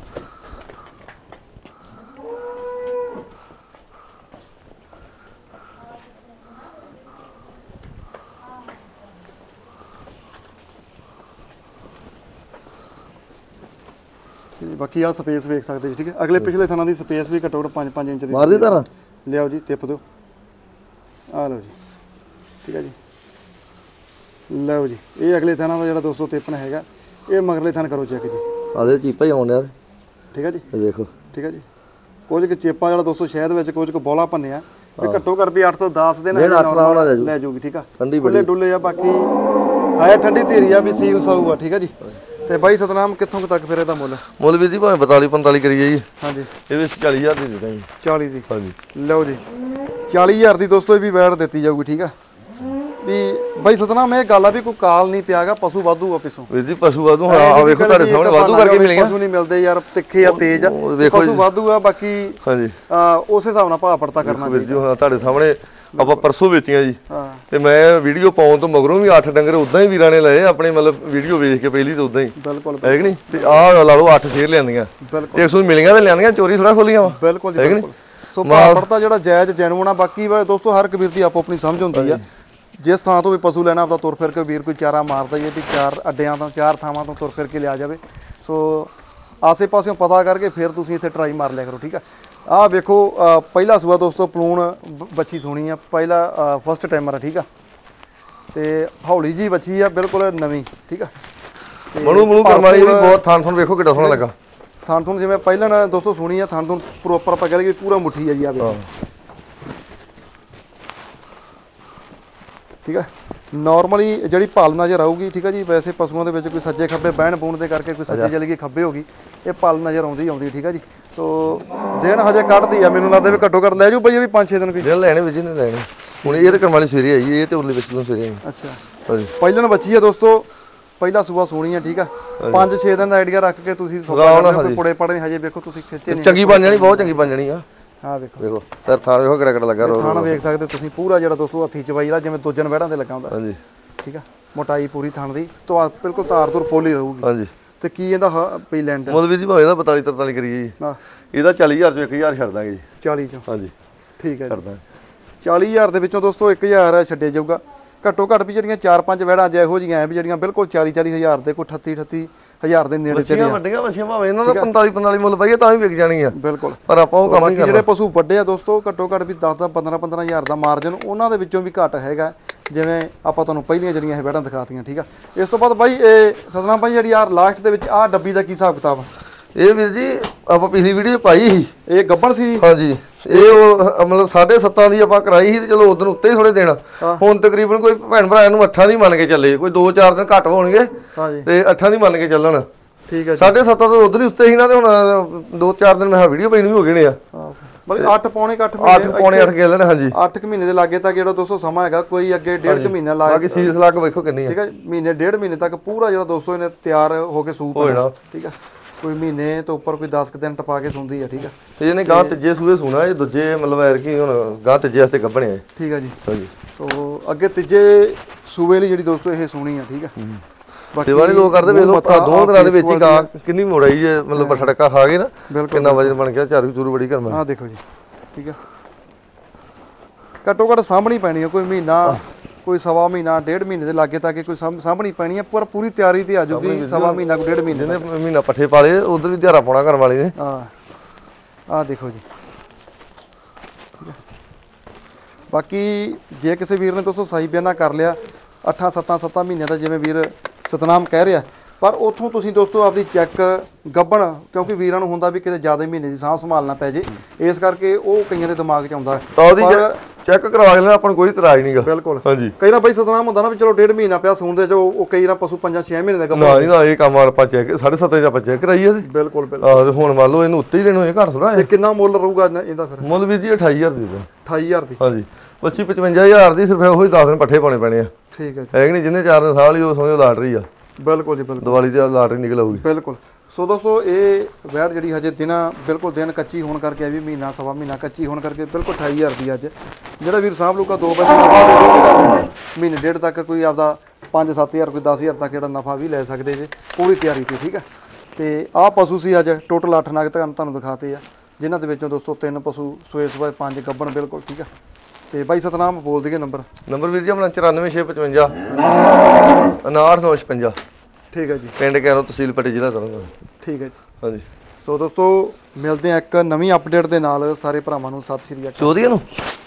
Speaker 1: ਬਾਕੀ ਆ ਸਪੇਸ ਵੇਖ ਸਕਦੇ ਜੀ ਠੀਕ ਹੈ। ਅਗਲੇ ਪਿਛਲੇ ਥਾਨਾਂ ਦੀ ਸਪੇਸ ਵੀ ਘੱਟੋ ਘੱਟ 5-5 ਇੰਚ ਦੀ
Speaker 2: ਮਾਰ ਦੇ ਤਾਰਾ
Speaker 1: ਲਿਆਓ ਜੀ, ਟਿਪ ਦਿਓ। ਆ ਲਓ ਜੀ ਠੀਕ ਹੈ ਜੀ। ਲਓ ਜੀ ਇਹ ਅਗਲੇ ਥਾਨਾਂ ਦਾ ਜਿਹੜਾ ਦੋਸਤੋ ਟਿਪਣ ਹੈਗਾ। ਇਹ ਮਗਰਲੇ ਥਾਨ ਕਰੋ ਚੈੱਕ ਜੀ।
Speaker 2: ਆ ਦੇ ਚੀਪਾ ਹੀ ਆਉਂਦੇ ਆ
Speaker 1: ਠੀਕ ਹੈ ਜੀ।
Speaker 2: ਇਹ ਦੇਖੋ
Speaker 1: ਠੀਕ ਹੈ ਜੀ। ਕੁਝ ਕੁ ਚੇਪਾ ਜਿਹੜਾ ਦੋਸਤੋ ਸ਼ਹਿਦ ਵਿੱਚ ਕੁਝ ਕੁ ਬੋਲਾ ਭੰਨਿਆ। ਇਹ ਘੱਟੋ ਘੱਟ ਵੀ 8 ਤੋਂ 10 ਦਿਨ ਲੈ ਜਾਊਗੀ ਠੀਕ ਆ।
Speaker 2: ਠੰਡੀ
Speaker 1: ਬੜੇ ਡੁੱਲੇ ਆ। ਬਾਕੀ ਹੈ ਠੰਡੀ ਧੀਰੀ ਆ ਵੀ ਸੀਲ ਸਾਊ ਆ ਠੀਕ ਆ ਜੀ। ਤੇ ਬਾਈ ਸਤਨਾਮ ਕਿੱਥੋਂ ਤੱਕ ਫਿਰ ਇਹਦਾ ਮੁੱਲ
Speaker 2: ਵੀਰ ਜੀ ਭਾਵੇਂ 42-45 ਕਰੀਏ ਜੀ।
Speaker 1: ਹਾਂਜੀ
Speaker 2: ਇਹ ਵੀ 40000 ਦੀ ਦੇ ਦਾਂਗੇ।
Speaker 1: 40 ਦੀ
Speaker 2: ਹਾਂਜੀ
Speaker 1: ਲਓ ਜੀ 40000 ਦੀ ਦੋਸਤੋ ਇਹ ਵੀ ਵੈੜ ਦਿੱਤੀ ਜਾਊਗੀ ਠੀਕ ਆ। ਵੀ ਬਾਈ ਸਤਨਾਮ ਇਹ ਗੱਲ ਆ ਵੀ ਕੋਈ ਕਾਲ ਨਹੀਂ ਪਿਆਗਾ, ਪਸ਼ੂ ਵਾਧੂ ਆ ਪਿੱਛੋਂ
Speaker 2: ਵੀਰ ਜੀ। ਪਸ਼ੂ ਵਾਧੂ ਆ ਵੇਖੋ ਤੁਹਾਡੇ ਸਾਹਮਣੇ ਵਾਧੂ ਕਰਕੇ ਮਿਲੇਗਾ।
Speaker 1: ਪਸ਼ੂ ਨਹੀਂ ਮਿਲਦੇ ਯਾਰ, ਤਿੱਖੇ ਆ ਤੇਜ਼ ਆ। ਪਸ਼ੂ ਵਾਧੂ ਆ। ਬਾਕੀ
Speaker 2: ਹਾਂਜੀ
Speaker 1: ਉਸੇ ਹਿਸਾਬ ਨਾਲ ਭਾਅ ਪੜਤਾ ਕਰਨਾ
Speaker 2: ਵੀਰ ਜੀ। ਤੁਹਾਡੇ ਸਾਹਮਣੇ ਆਪਾਂ ਪਰਸੋਂ ਵੇਚੀਆਂ ਜੀ
Speaker 1: ਹਾਂ
Speaker 2: ਤੇ ਮੈਂ ਵੀਡੀਓ ਪਾਉਣ ਤੋਂ ਮਗਰੋਂ ਵੀ 8 ਡੰਗਰ ਉਦਾਂ ਹੀ ਵੀਰਾਂ ਨੇ ਲਏ ਆਪਣੇ ਮਤਲਬ ਵੀਡੀਓ ਵੇਖ ਕੇ ਪਹਿਲੀ ਤਾਂ ਉਦਾਂ ਹੀ
Speaker 1: ਬਿਲਕੁਲ
Speaker 2: ਹੈ ਕਿ ਨਹੀਂ ਤੇ ਆਹ ਲਾ ਲਓ 8 ਫੇਰ ਲਿਆਂਦੀਆਂ
Speaker 1: ਬਿਲਕੁਲ
Speaker 2: 100 ਮਿਲੀਆਂ ਤੇ ਲਿਆਂਦੀਆਂ ਚੋਰੀ ਥੋੜਾ ਖੋਲੀਆਂ ਵਾ
Speaker 1: ਬਿਲਕੁਲ ਜੀ ਬਿਲਕੁਲ ਸੋ ਭਾਅ ਤਾਂ ਜਿਹੜਾ ਜਾਇਜ਼ ਜੈਨੂਨ ਆ ਬਾਕੀ ਦੋਸਤੋ ਹਰ ਇੱਕ ਵੀਰ ਦੀ ਆਪੋ ਆਪਣੀ ਸਮਝ ਹੁੰਦੀ ਆ ਜਿਸ ਥਾਂ ਤੋਂ ਵੀ ਪਸ਼ੂ ਲੈਣਾ ਆਪਦਾ ਤੁਰ ਫਿਰ ਕੇ ਵੀਰ ਕੋਈ ਚਾਰਾ ਮਾਰਦਾ ਹੀ ਹੈ ਵੀ 4 ਅੱਡਿਆਂ ਤੋਂ 4 ਥਾਵਾਂ ਤੋਂ ਤੁਰ ਫਿਰ ਕੇ ਲਿਆ ਜਾਵੇ ਸੋ ਆਸੇ ਪਾਸਿਓਂ ਪਤਾ ਕਰਕੇ ਫਿਰ ਤੁਸੀਂ ਇੱਥੇ ਟਰਾਈ ਮਾਰ ਲਿਆ ਕਰੋ ਠੀਕ ਆ ਆਹ ਵੇਖੋ ਪਹਿਲਾ ਸੂਆ ਦੋਸਤੋ ਪਲੂਣ ਬੱਚੀ ਸੋਹਣੀ ਆ ਪਹਿਲਾ ਫਸਟ ਟਾਈਮਰ ਆ ਠੀਕ ਆ ਤੇ ਹੌਲੀ ਜੀ ਬੱਚੀ ਆ ਬਿਲਕੁਲ ਨਵੀਂ ਠੀਕ ਆ
Speaker 2: ਮਣੂ ਕਰਮ ਵਾਲੀ ਵੀ ਬਹੁਤ ਥਾਂ ਥਣ ਵੇਖੋ ਕਿੱਡਾ ਸੋਹਣਾ ਲੱਗਾ
Speaker 1: ਥਾਂ ਥਣ ਜਿਵੇਂ ਪਹਿਲਾਂ ਨਾ ਦੋਸਤੋ ਸੋਹਣੀ ਆ ਥਾਂ ਥਣ ਪ੍ਰੋਪਰ ਆਪਾਂ ਕਹਿ ਲਈਏ ਪੂਰਾ ਮੁੱਠੀ ਆ ਜੀ ਆ ਵੇਖੋ ਠੀਕ ਹੈ ਨਾਰਮਲੀ ਜਿਹੜੀ ਭਾਲ ਨਜ਼ਰ ਆਊਗੀ ਠੀਕ ਹੈ ਜੀ ਵੈਸੇ ਪਸ਼ੂਆਂ ਦੇ ਵਿੱਚ ਕੋਈ ਸੱਜੇ ਖੱਬੇ ਬਹਿਣ ਬੂਣ ਦੇ ਕਰਕੇ ਕੋਈ ਸੱਜੇ ਚਲੀ ਗਈ ਖੱਬੇ ਹੋ ਗਈ ਇਹ ਭਾਲ ਨਜ਼ਰ ਆਉਂਦੀ ਠੀਕ ਹੈ ਜੀ ਸੋ ਦਿਨ ਹਜੇ ਕੱਢਦੀ ਆ ਮੈਨੂੰ ਲੱਗਦਾ ਵੀ ਘੱਟੋ ਘੱਟ ਲੈ ਜੂ ਬਈ ਇਹ ਵੀ 5-6 ਦਿਨ ਵੀ
Speaker 2: ਦਿਨ ਲੈਣੇ ਵਿੱਚ ਨੇ ਲੈਣੇ ਹੁਣ ਇਹ ਤਾਂ ਕਰਮ ਵਾਲੀ ਸਵੇਰੇ ਆਈ ਇਹ ਤੇ ਉਰਲੇ ਵਿੱਚ ਤੋਂ ਸਵੇਰੇ ਆਈ
Speaker 1: ਅੱਛਾ
Speaker 2: ਹਾਂਜੀ
Speaker 1: ਪਹਿਲਾਂ ਬੱਚੀ ਆ ਦੋਸਤੋ ਪਹਿਲਾ ਸੂਆ ਸੋਹਣੀ ਆ ਠੀਕ ਆ 5-6 ਦਿਨ ਦਾ ਆਈਡੀਆ ਰੱਖ ਕੇ ਤੁਸੀਂ ਕੋਈ ਪੁੜੇ ਪੜੇ ਹਜੇ ਵੇਖੋ ਤੁਸੀਂ ਖਿੱਚੇ ਨਹੀਂ
Speaker 2: ਚੰਗੀ ਬਣ ਜਾਣੀ ਬਹੁਤ ਚੰਗੀ ਬਣ ਜਾਣੀ ਆ
Speaker 1: ਹਾਂ ਵੇਖੋ
Speaker 2: ਵੇਖੋ ਤੇ ਥਾਂ ਵੇਖੋ ਕਿਹੜਾ ਕਿਹੜਾ ਲੱਗਾ
Speaker 1: ਥਾਣਾ ਵੇਖ ਸਕਦੇ ਤੁਸੀਂ ਪੂਰਾ ਜਿਹੜਾ ਦੋਸਤੋ ਹੱਥੀ ਚਵਾਈ ਵਾਲਾ ਜਿਵੇਂ ਦੂਜਨ ਵਹਿੜਾਂ ਤੇ ਲੱਗਾ ਹੁੰਦਾ
Speaker 2: ਹਾਂਜੀ
Speaker 1: ਠੀਕ ਆ ਮੋਟਾਈ ਪੂਰੀ ਥਣ ਦੀ ਤੋਂ ਬਿਲਕੁਲ ਤਾਰ ਤੁਰ ਪੋਲੀ ਰਹੂਗੀ
Speaker 2: ਹਾਂਜੀ
Speaker 1: ਤੇ ਕੀ ਇਹਦਾ ਪਈ ਲੈਂਡ
Speaker 2: ਮੁੱਲ ਵੀ ਜੀ ਭਾਵੇਂ ਇਹਦਾ 42-43 ਕਰੀਏ ਜੀ
Speaker 1: ਹਾਂ
Speaker 2: ਇਹਦਾ 40000 ਚੋਂ 1000 ਛੱਡ ਦਾਂਗੇ ਜੀ
Speaker 1: 40 ਚੋਂ
Speaker 2: ਹਾਂਜੀ
Speaker 1: ਠੀਕ ਹੈ
Speaker 2: ਛੱਡ
Speaker 1: ਜੀ
Speaker 2: ਦਾਂਗੇ
Speaker 1: 40000 ਦੇ ਵਿੱਚੋਂ ਦੋਸਤੋ 1000 ਛੱਡਿਆ ਜਾਊਗਾ ਘੱਟੋ ਘੱਟ ਵੀ ਜਿਹੜੀਆਂ 4-5 ਵਹਿੜਾਂ ਅੱਜ ਇਹੋ ਜਿਹੀਆਂ ਐ ਵੀ ਜਿਹੜੀਆਂ ਬਿਲਕੁਲ 40-40000 ਦੇ ਕੋਈ 38-38000 ਦੇ ਨੇੜੇ ਤੇੜੇ
Speaker 2: ਵੱਡੀਆਂ ਮੱਛੀਆਂ ਭਾਵੇਂ ਇਹਨਾਂ ਦਾ 45-45 ਮੁੱਲ ਪਾਈਏ ਤਾਂ ਵੀ ਵਿਕ ਜਾਣਗੀਆਂ
Speaker 1: ਬਿਲਕੁਲ
Speaker 2: ਪਰ ਆਪਾਂ ਉਹ ਕੰਮ ਨਹੀਂ ਕਰਨਾ
Speaker 1: ਜਿਹੜੇ ਪਸ਼ੂ ਵੱਡੇ ਆ ਦੋਸਤੋ ਘੱਟੋ ਘੱਟ ਵੀ 10-15-15000 ਦਾ ਮਾਰਜਨ ਉਹਨਾਂ ਦੇ ਵਿੱਚੋਂ ਵੀ ਘੱਟ ਹੈਗਾ ਜਿਵੇਂ ਆਪਾਂ ਤੁਹਾਨੂੰ ਪਹਿਲੀਆਂ ਜਿਹੜੀਆਂ ਇਹ ਵਹਿੜਾਂ ਦਿਖਾਤੀਆਂ ਠੀਕ ਆ ਇਸ ਤੋਂ ਬਾਅਦ ਬਾਈ ਇਹ ਸਤਨਾਮ ਭਾਈ ਜਿਹੜੀ ਯਾਰ ਲਾਸਟ ਦੇ ਵਿੱਚ ਆਹ ਡੱਬੀ ਦਾ ਕੀ ਹਿਸਾਬ ਕਿਤਾਬ ਆ
Speaker 2: ਇਹ ਵੀਰ ਜੀ ਆਪਾਂ ਪਿਛਲੀ ਵੀਡੀਓ ਪਾਈ ਸੀ
Speaker 1: ਇਹ ਗੱਬਣ ਸੀ
Speaker 2: ਹਾਂਜੀ ਇਹ ਉਹ ਮਤਲਬ 7.5 ਦੀ ਆਪਾਂ ਕਰਾਈ ਸੀ ਤੇ ਚਲੋ ਉਦੋਂ ਉੱਤੇ ਹੀ ਥੋੜੇ ਦਿਨ ਹੁਣ ਤਕਰੀਬਨ ਕੋਈ ਭੈਣ ਭਰਾ ਨੂੰ 8 ਦੀ ਮੰਨ ਕੇ ਚੱਲੇ ਕੋਈ 2-4 ਦਿਨ ਘੱਟ ਹੋਣਗੇ
Speaker 1: ਹਾਂਜੀ
Speaker 2: ਤੇ 8 ਦੀ ਮੰਨ ਕੇ ਚੱਲਣ
Speaker 1: ਠੀਕ ਹੈ
Speaker 2: 7.5 ਤੋਂ ਉਧਰ ਹੀ ਉੱਤੇ ਸੀ ਨਾ ਤੇ ਹੁਣ 2-4 ਦਿਨ ਮੈਂ ਵੀਡੀਓ ਪਈ ਨੂੰ ਵੀ ਹੋ ਗਏ ਨੇ ਆ
Speaker 1: ਮਤਲਬ 8 ਪੌਣੇ 8
Speaker 2: 8 ਗੇਲਣ ਹਾਂਜੀ
Speaker 1: 8 ਮਹੀਨੇ ਦੇ ਲਾਗੇ ਤੱਕ ਜਿਹੜਾ ਦੋਸਤੋ ਸਮਾਂ ਹੈਗਾ ਕੋਈ ਅੱਗੇ 1.5 ਮਹੀਨਾ ਲਾ
Speaker 2: ਬਾਕੀ ਸੀਸ ਲੱਗ ਵੇਖੋ ਕਿੰਨੀ ਆ
Speaker 1: ਠੀਕ ਹੈ ਮਹੀਨੇ 1.5 ਮਹੀਨੇ ਤੱਕ ਪੂਰਾ ਜਿਹੜਾ ਦੋਸਤੋ ਇਹਨੇ ਤਿਆਰ ਹੋ ਕੇ ਸੂਪ ਹੋਣਾ ਠੀਕ ਹੈ ਕੋਈ ਮਹੀਨੇ ਤੋਂ ਉੱਪਰ ਕੋਈ 10 ਦਿਨ ਟਪਾ ਕੇ ਸੁੰਦੀ ਆ ਠੀਕ ਆ
Speaker 2: ਤੇ ਇਹਨੇ ਗਾਂ ਤੀਜੇ ਸੂਏ ਸੁਣਾ ਇਹ ਦੂਜੇ ਮਤਲਬ ਐਰ ਕੀ ਹੁਣ ਗਾਂ ਤੀਜੇ ਵਾਸਤੇ ਗੱਭਣੇ ਆ
Speaker 1: ਠੀਕ ਆ ਜੀ
Speaker 2: ਹਾਂਜੀ
Speaker 1: ਸੋ ਅੱਗੇ ਤੀਜੇ ਸੂਏ ਲਈ ਜਿਹੜੀ ਦੋਸਤੋ ਇਹ ਸੋਹਣੀ ਆ ਠੀਕ ਆ
Speaker 2: ਬਾਕੀ ਵਾਲੇ ਲੋਕ ਕਰਦੇ ਵੇਖ ਲੋ ਦੋ ਦਿਨਾਂ ਦੇ ਵਿੱਚ ਹੀ ਗਾਂ ਕਿੰਨੀ ਮੋੜਾਈ ਜੇ ਮਤਲਬ ਠੜਕਾ ਖਾ ਗਏ ਨਾ ਕਿੰਨਾ ਵਜਨ ਬਣ ਗਿਆ ਝਾਰੂ ਚੂਰੂ ਬੜੀ ਕਰਮਾ
Speaker 1: ਆ ਦੇਖੋ ਜੀ ਠੀਕ ਆ ਘੱਟੋ ਘੱਟ ਸਾਂਭਣੀ ਪੈਣੀ ਆ ਕੋਈ ਮਹੀਨਾ ਕੋਈ ਸਵਾ ਮਹੀਨਾ 1.5 ਮਹੀਨੇ ਦੇ ਲਾਗੇ ਤੱਕ ਕੋਈ ਸਾਂਭਣੀ ਪੈਣੀ ਆ ਪਰ ਪੂਰੀ ਤਿਆਰੀ ਤੇ ਆ ਜੂਗੀ ਸਵਾ ਮਹੀਨਾ ਕੋਈ 1.5 ਮਹੀਨੇ
Speaker 2: ਨੇ ਮਹੀਨਾ ਪੱਠੇ ਪਾਲੇ ਉਧਰ ਵੀ ਦਿਹਾੜਾ ਪਾਉਣਾ ਘਰ ਵਾਲੇ ਨੇ
Speaker 1: ਆ ਦੇਖੋ ਜੀ ਬਾਕੀ ਜੇ ਕਿਸੇ ਵੀਰ ਨੇ ਦੋਸਤੋ ਸਹੀ ਬਿਆਨਾ ਕਰ ਲਿਆ 8-7 ਮਹੀਨਿਆਂ ਦਾ ਜਿਵੇਂ ਵੀਰ ਸਤਨਾਮ ਕਹਿ ਰਿਹਾ ਪਰ ਉੱਥੋਂ ਤੁਸੀਂ ਦੋਸਤੋ ਆਪਦੀ ਚੈੱਕ ਗੱਬਣ ਕਿਉਂਕਿ ਵੀਰਾਂ ਨੂੰ ਹੁੰਦਾ ਵੀ ਕਿਤੇ ਜ਼ਿਆਦਾ ਮਹੀਨੇ ਦੀ ਸਾਂਭ ਸੰਭਾਲਣਾ ਪੈ ਜੇ ਇਸ ਕਰਕੇ ਉਹ ਕਈਆਂ ਦੇ ਦਿਮਾਗ 'ਚ ਆਉਂਦਾ
Speaker 2: ਉਹਦੀ ਚੈੱਕ ਕਰਵਾ ਲੈਣਾ ਆਪਾਂ ਨੂੰ ਕੋਈ ਇਤਰਾਜ਼ ਨਹੀਂਗਾ
Speaker 1: ਬਿਲਕੁਲ ਹਾਂਜੀ ਕਈ
Speaker 2: ਕਈ
Speaker 1: ਨਾ ਬਈ ਸਤਨਾਮ ਹੁੰਦਾ ਨਾ ਵੀ ਚਲੋ 1.5 ਮਹੀਨਾ ਪਿਆ ਸੂਣ ਦੇ ਜੋ ਉਹ ਕਈ ਨਾ ਪਸ਼ੂ 5-6 ਮਹੀਨੇ ਦਾ ਗੱਬਣ
Speaker 2: ਨਾ ਨਾ ਇਹ ਕੰਮ ਆਪਾਂ ਚੈੱਕ 7.5 ਦਾ ਆਪਾਂ ਚੈੱਕ ਕਰਾਈਏ
Speaker 1: ਬਿਲਕੁਲ
Speaker 2: ਆਹ ਤੇ ਹੁਣ ਮੰਨ ਲਓ ਇਹਨੂੰ ਉੱਤੇ ਹੀ ਦੇਣੋ ਇਹ ਘਰ ਥੋੜਾ
Speaker 1: ਤੇ ਕਿੰਨਾ ਮੁੱਲ ਰਹੂਗਾ ਇਹਦਾ ਫਿਰ
Speaker 2: ਮੁੱਲ ਵੀਰ ਜੀ 28000 ਦੀ
Speaker 1: 28000 ਦੀ
Speaker 2: ਹਾਂਜੀ 25-55000 ਦੀ ਸਿਰਫ ਉਹੀ 10 ਦਿਨ ਪੱਠੇ ਪਾਉਣੇ ਪੈਣੇ ਆ
Speaker 1: ਠੀਕ ਹੈ
Speaker 2: ਹੈ ਕਿ ਨਹੀਂ ਜਿੰਨੇ 4 ਦਿਨ ਸਾਲ ਹੀ ਉਹ ਸਮਝੋ ਲਾਟਰੀ ਆ
Speaker 1: ਬਿਲਕੁਲ ਜੀ ਬਿਲਕੁਲ
Speaker 2: ਦੀਵਾਲੀ ਤੇ ਲਾਟਰੀ ਨਿਕਲ ਆਊਗੀ
Speaker 1: ਬਿਲਕੁਲ ਸੋ ਦੋਸਤੋ ਇਹ ਵੈੜ ਜਿਹੜੀ ਹਜੇ ਬਿਲਕੁਲ ਦਿਨ ਕੱਚੀ ਹੋਣ ਕਰਕੇ ਵੀ ਮਹੀਨਾ ਸਵਾ ਮਹੀਨਾ ਕੱਚੀ ਹੋਣ ਕਰਕੇ ਬਿਲਕੁਲ 28000 ਦੀ ਅੱਜ ਜਿਹੜਾ ਵੀਰ ਸਾਂਭ ਲੂਗਾ 2 ਪੈਸੇ ਨਫਾ ਦੇ ਦੂਗਾ ਤੁਹਾਨੂੰ ਮਹੀਨੇ ਡੇਢ ਤੱਕ ਕੋਈ ਆਪਦਾ 5-7000 ਕੋਈ 10000 ਤੱਕ ਜਿਹੜਾ ਨਫਾ ਵੀ ਲੈ ਸਕਦੇ ਜੇ ਪੂਰੀ ਤਿਆਰੀ ਤੇ ਠੀਕ ਹੈ ਤੇ ਆਹ ਪਸ਼ੂ ਸੀ ਅੱਜ ਟੋਟਲ 8 ਨਗ ਤੁਹਾਨੂੰ ਦਿਖਾਤੇ ਆ ਜਿਨ੍ਹਾਂ ਦੇ ਵਿੱਚੋਂ ਦੋਸਤੋ 3 ਪਸ਼ੂ ਸੂਏ ਸੂਏ 5 ਗੱਬਣ ਬਿਲਕੁਲ ਠੀਕ ਆ ਤੇ ਬਾਈ ਸਤਨਾਮ ਬੋਲ ਦਈਏ ਨੰਬਰ ਵੀਰ ਜੀ ਆਪਣਾ 94655 5956 ਠੀਕ ਹੈ ਜੀ
Speaker 2: ਪਿੰਡ ਕੈਰੋਂ ਤਹਿਸੀਲ ਪੱਟੀ ਜ਼ਿਲ੍ਹਾ ਤਰਨਤਾਰਨ
Speaker 1: ਠੀਕ ਹੈ ਜੀ
Speaker 2: ਹਾਂਜੀ
Speaker 1: ਸੋ ਦੋਸਤੋ ਮਿਲਦੇ ਆ ਇੱਕ ਨਵੀਂ ਅਪਡੇਟ ਦੇ ਨਾਲ ਸਾਰੇ ਭਰਾਵਾਂ ਨੂੰ ਸਤਿ ਸ਼੍ਰੀ ਅਕਾਲ
Speaker 2: ਚੋਦੀਆ ਨੂੰ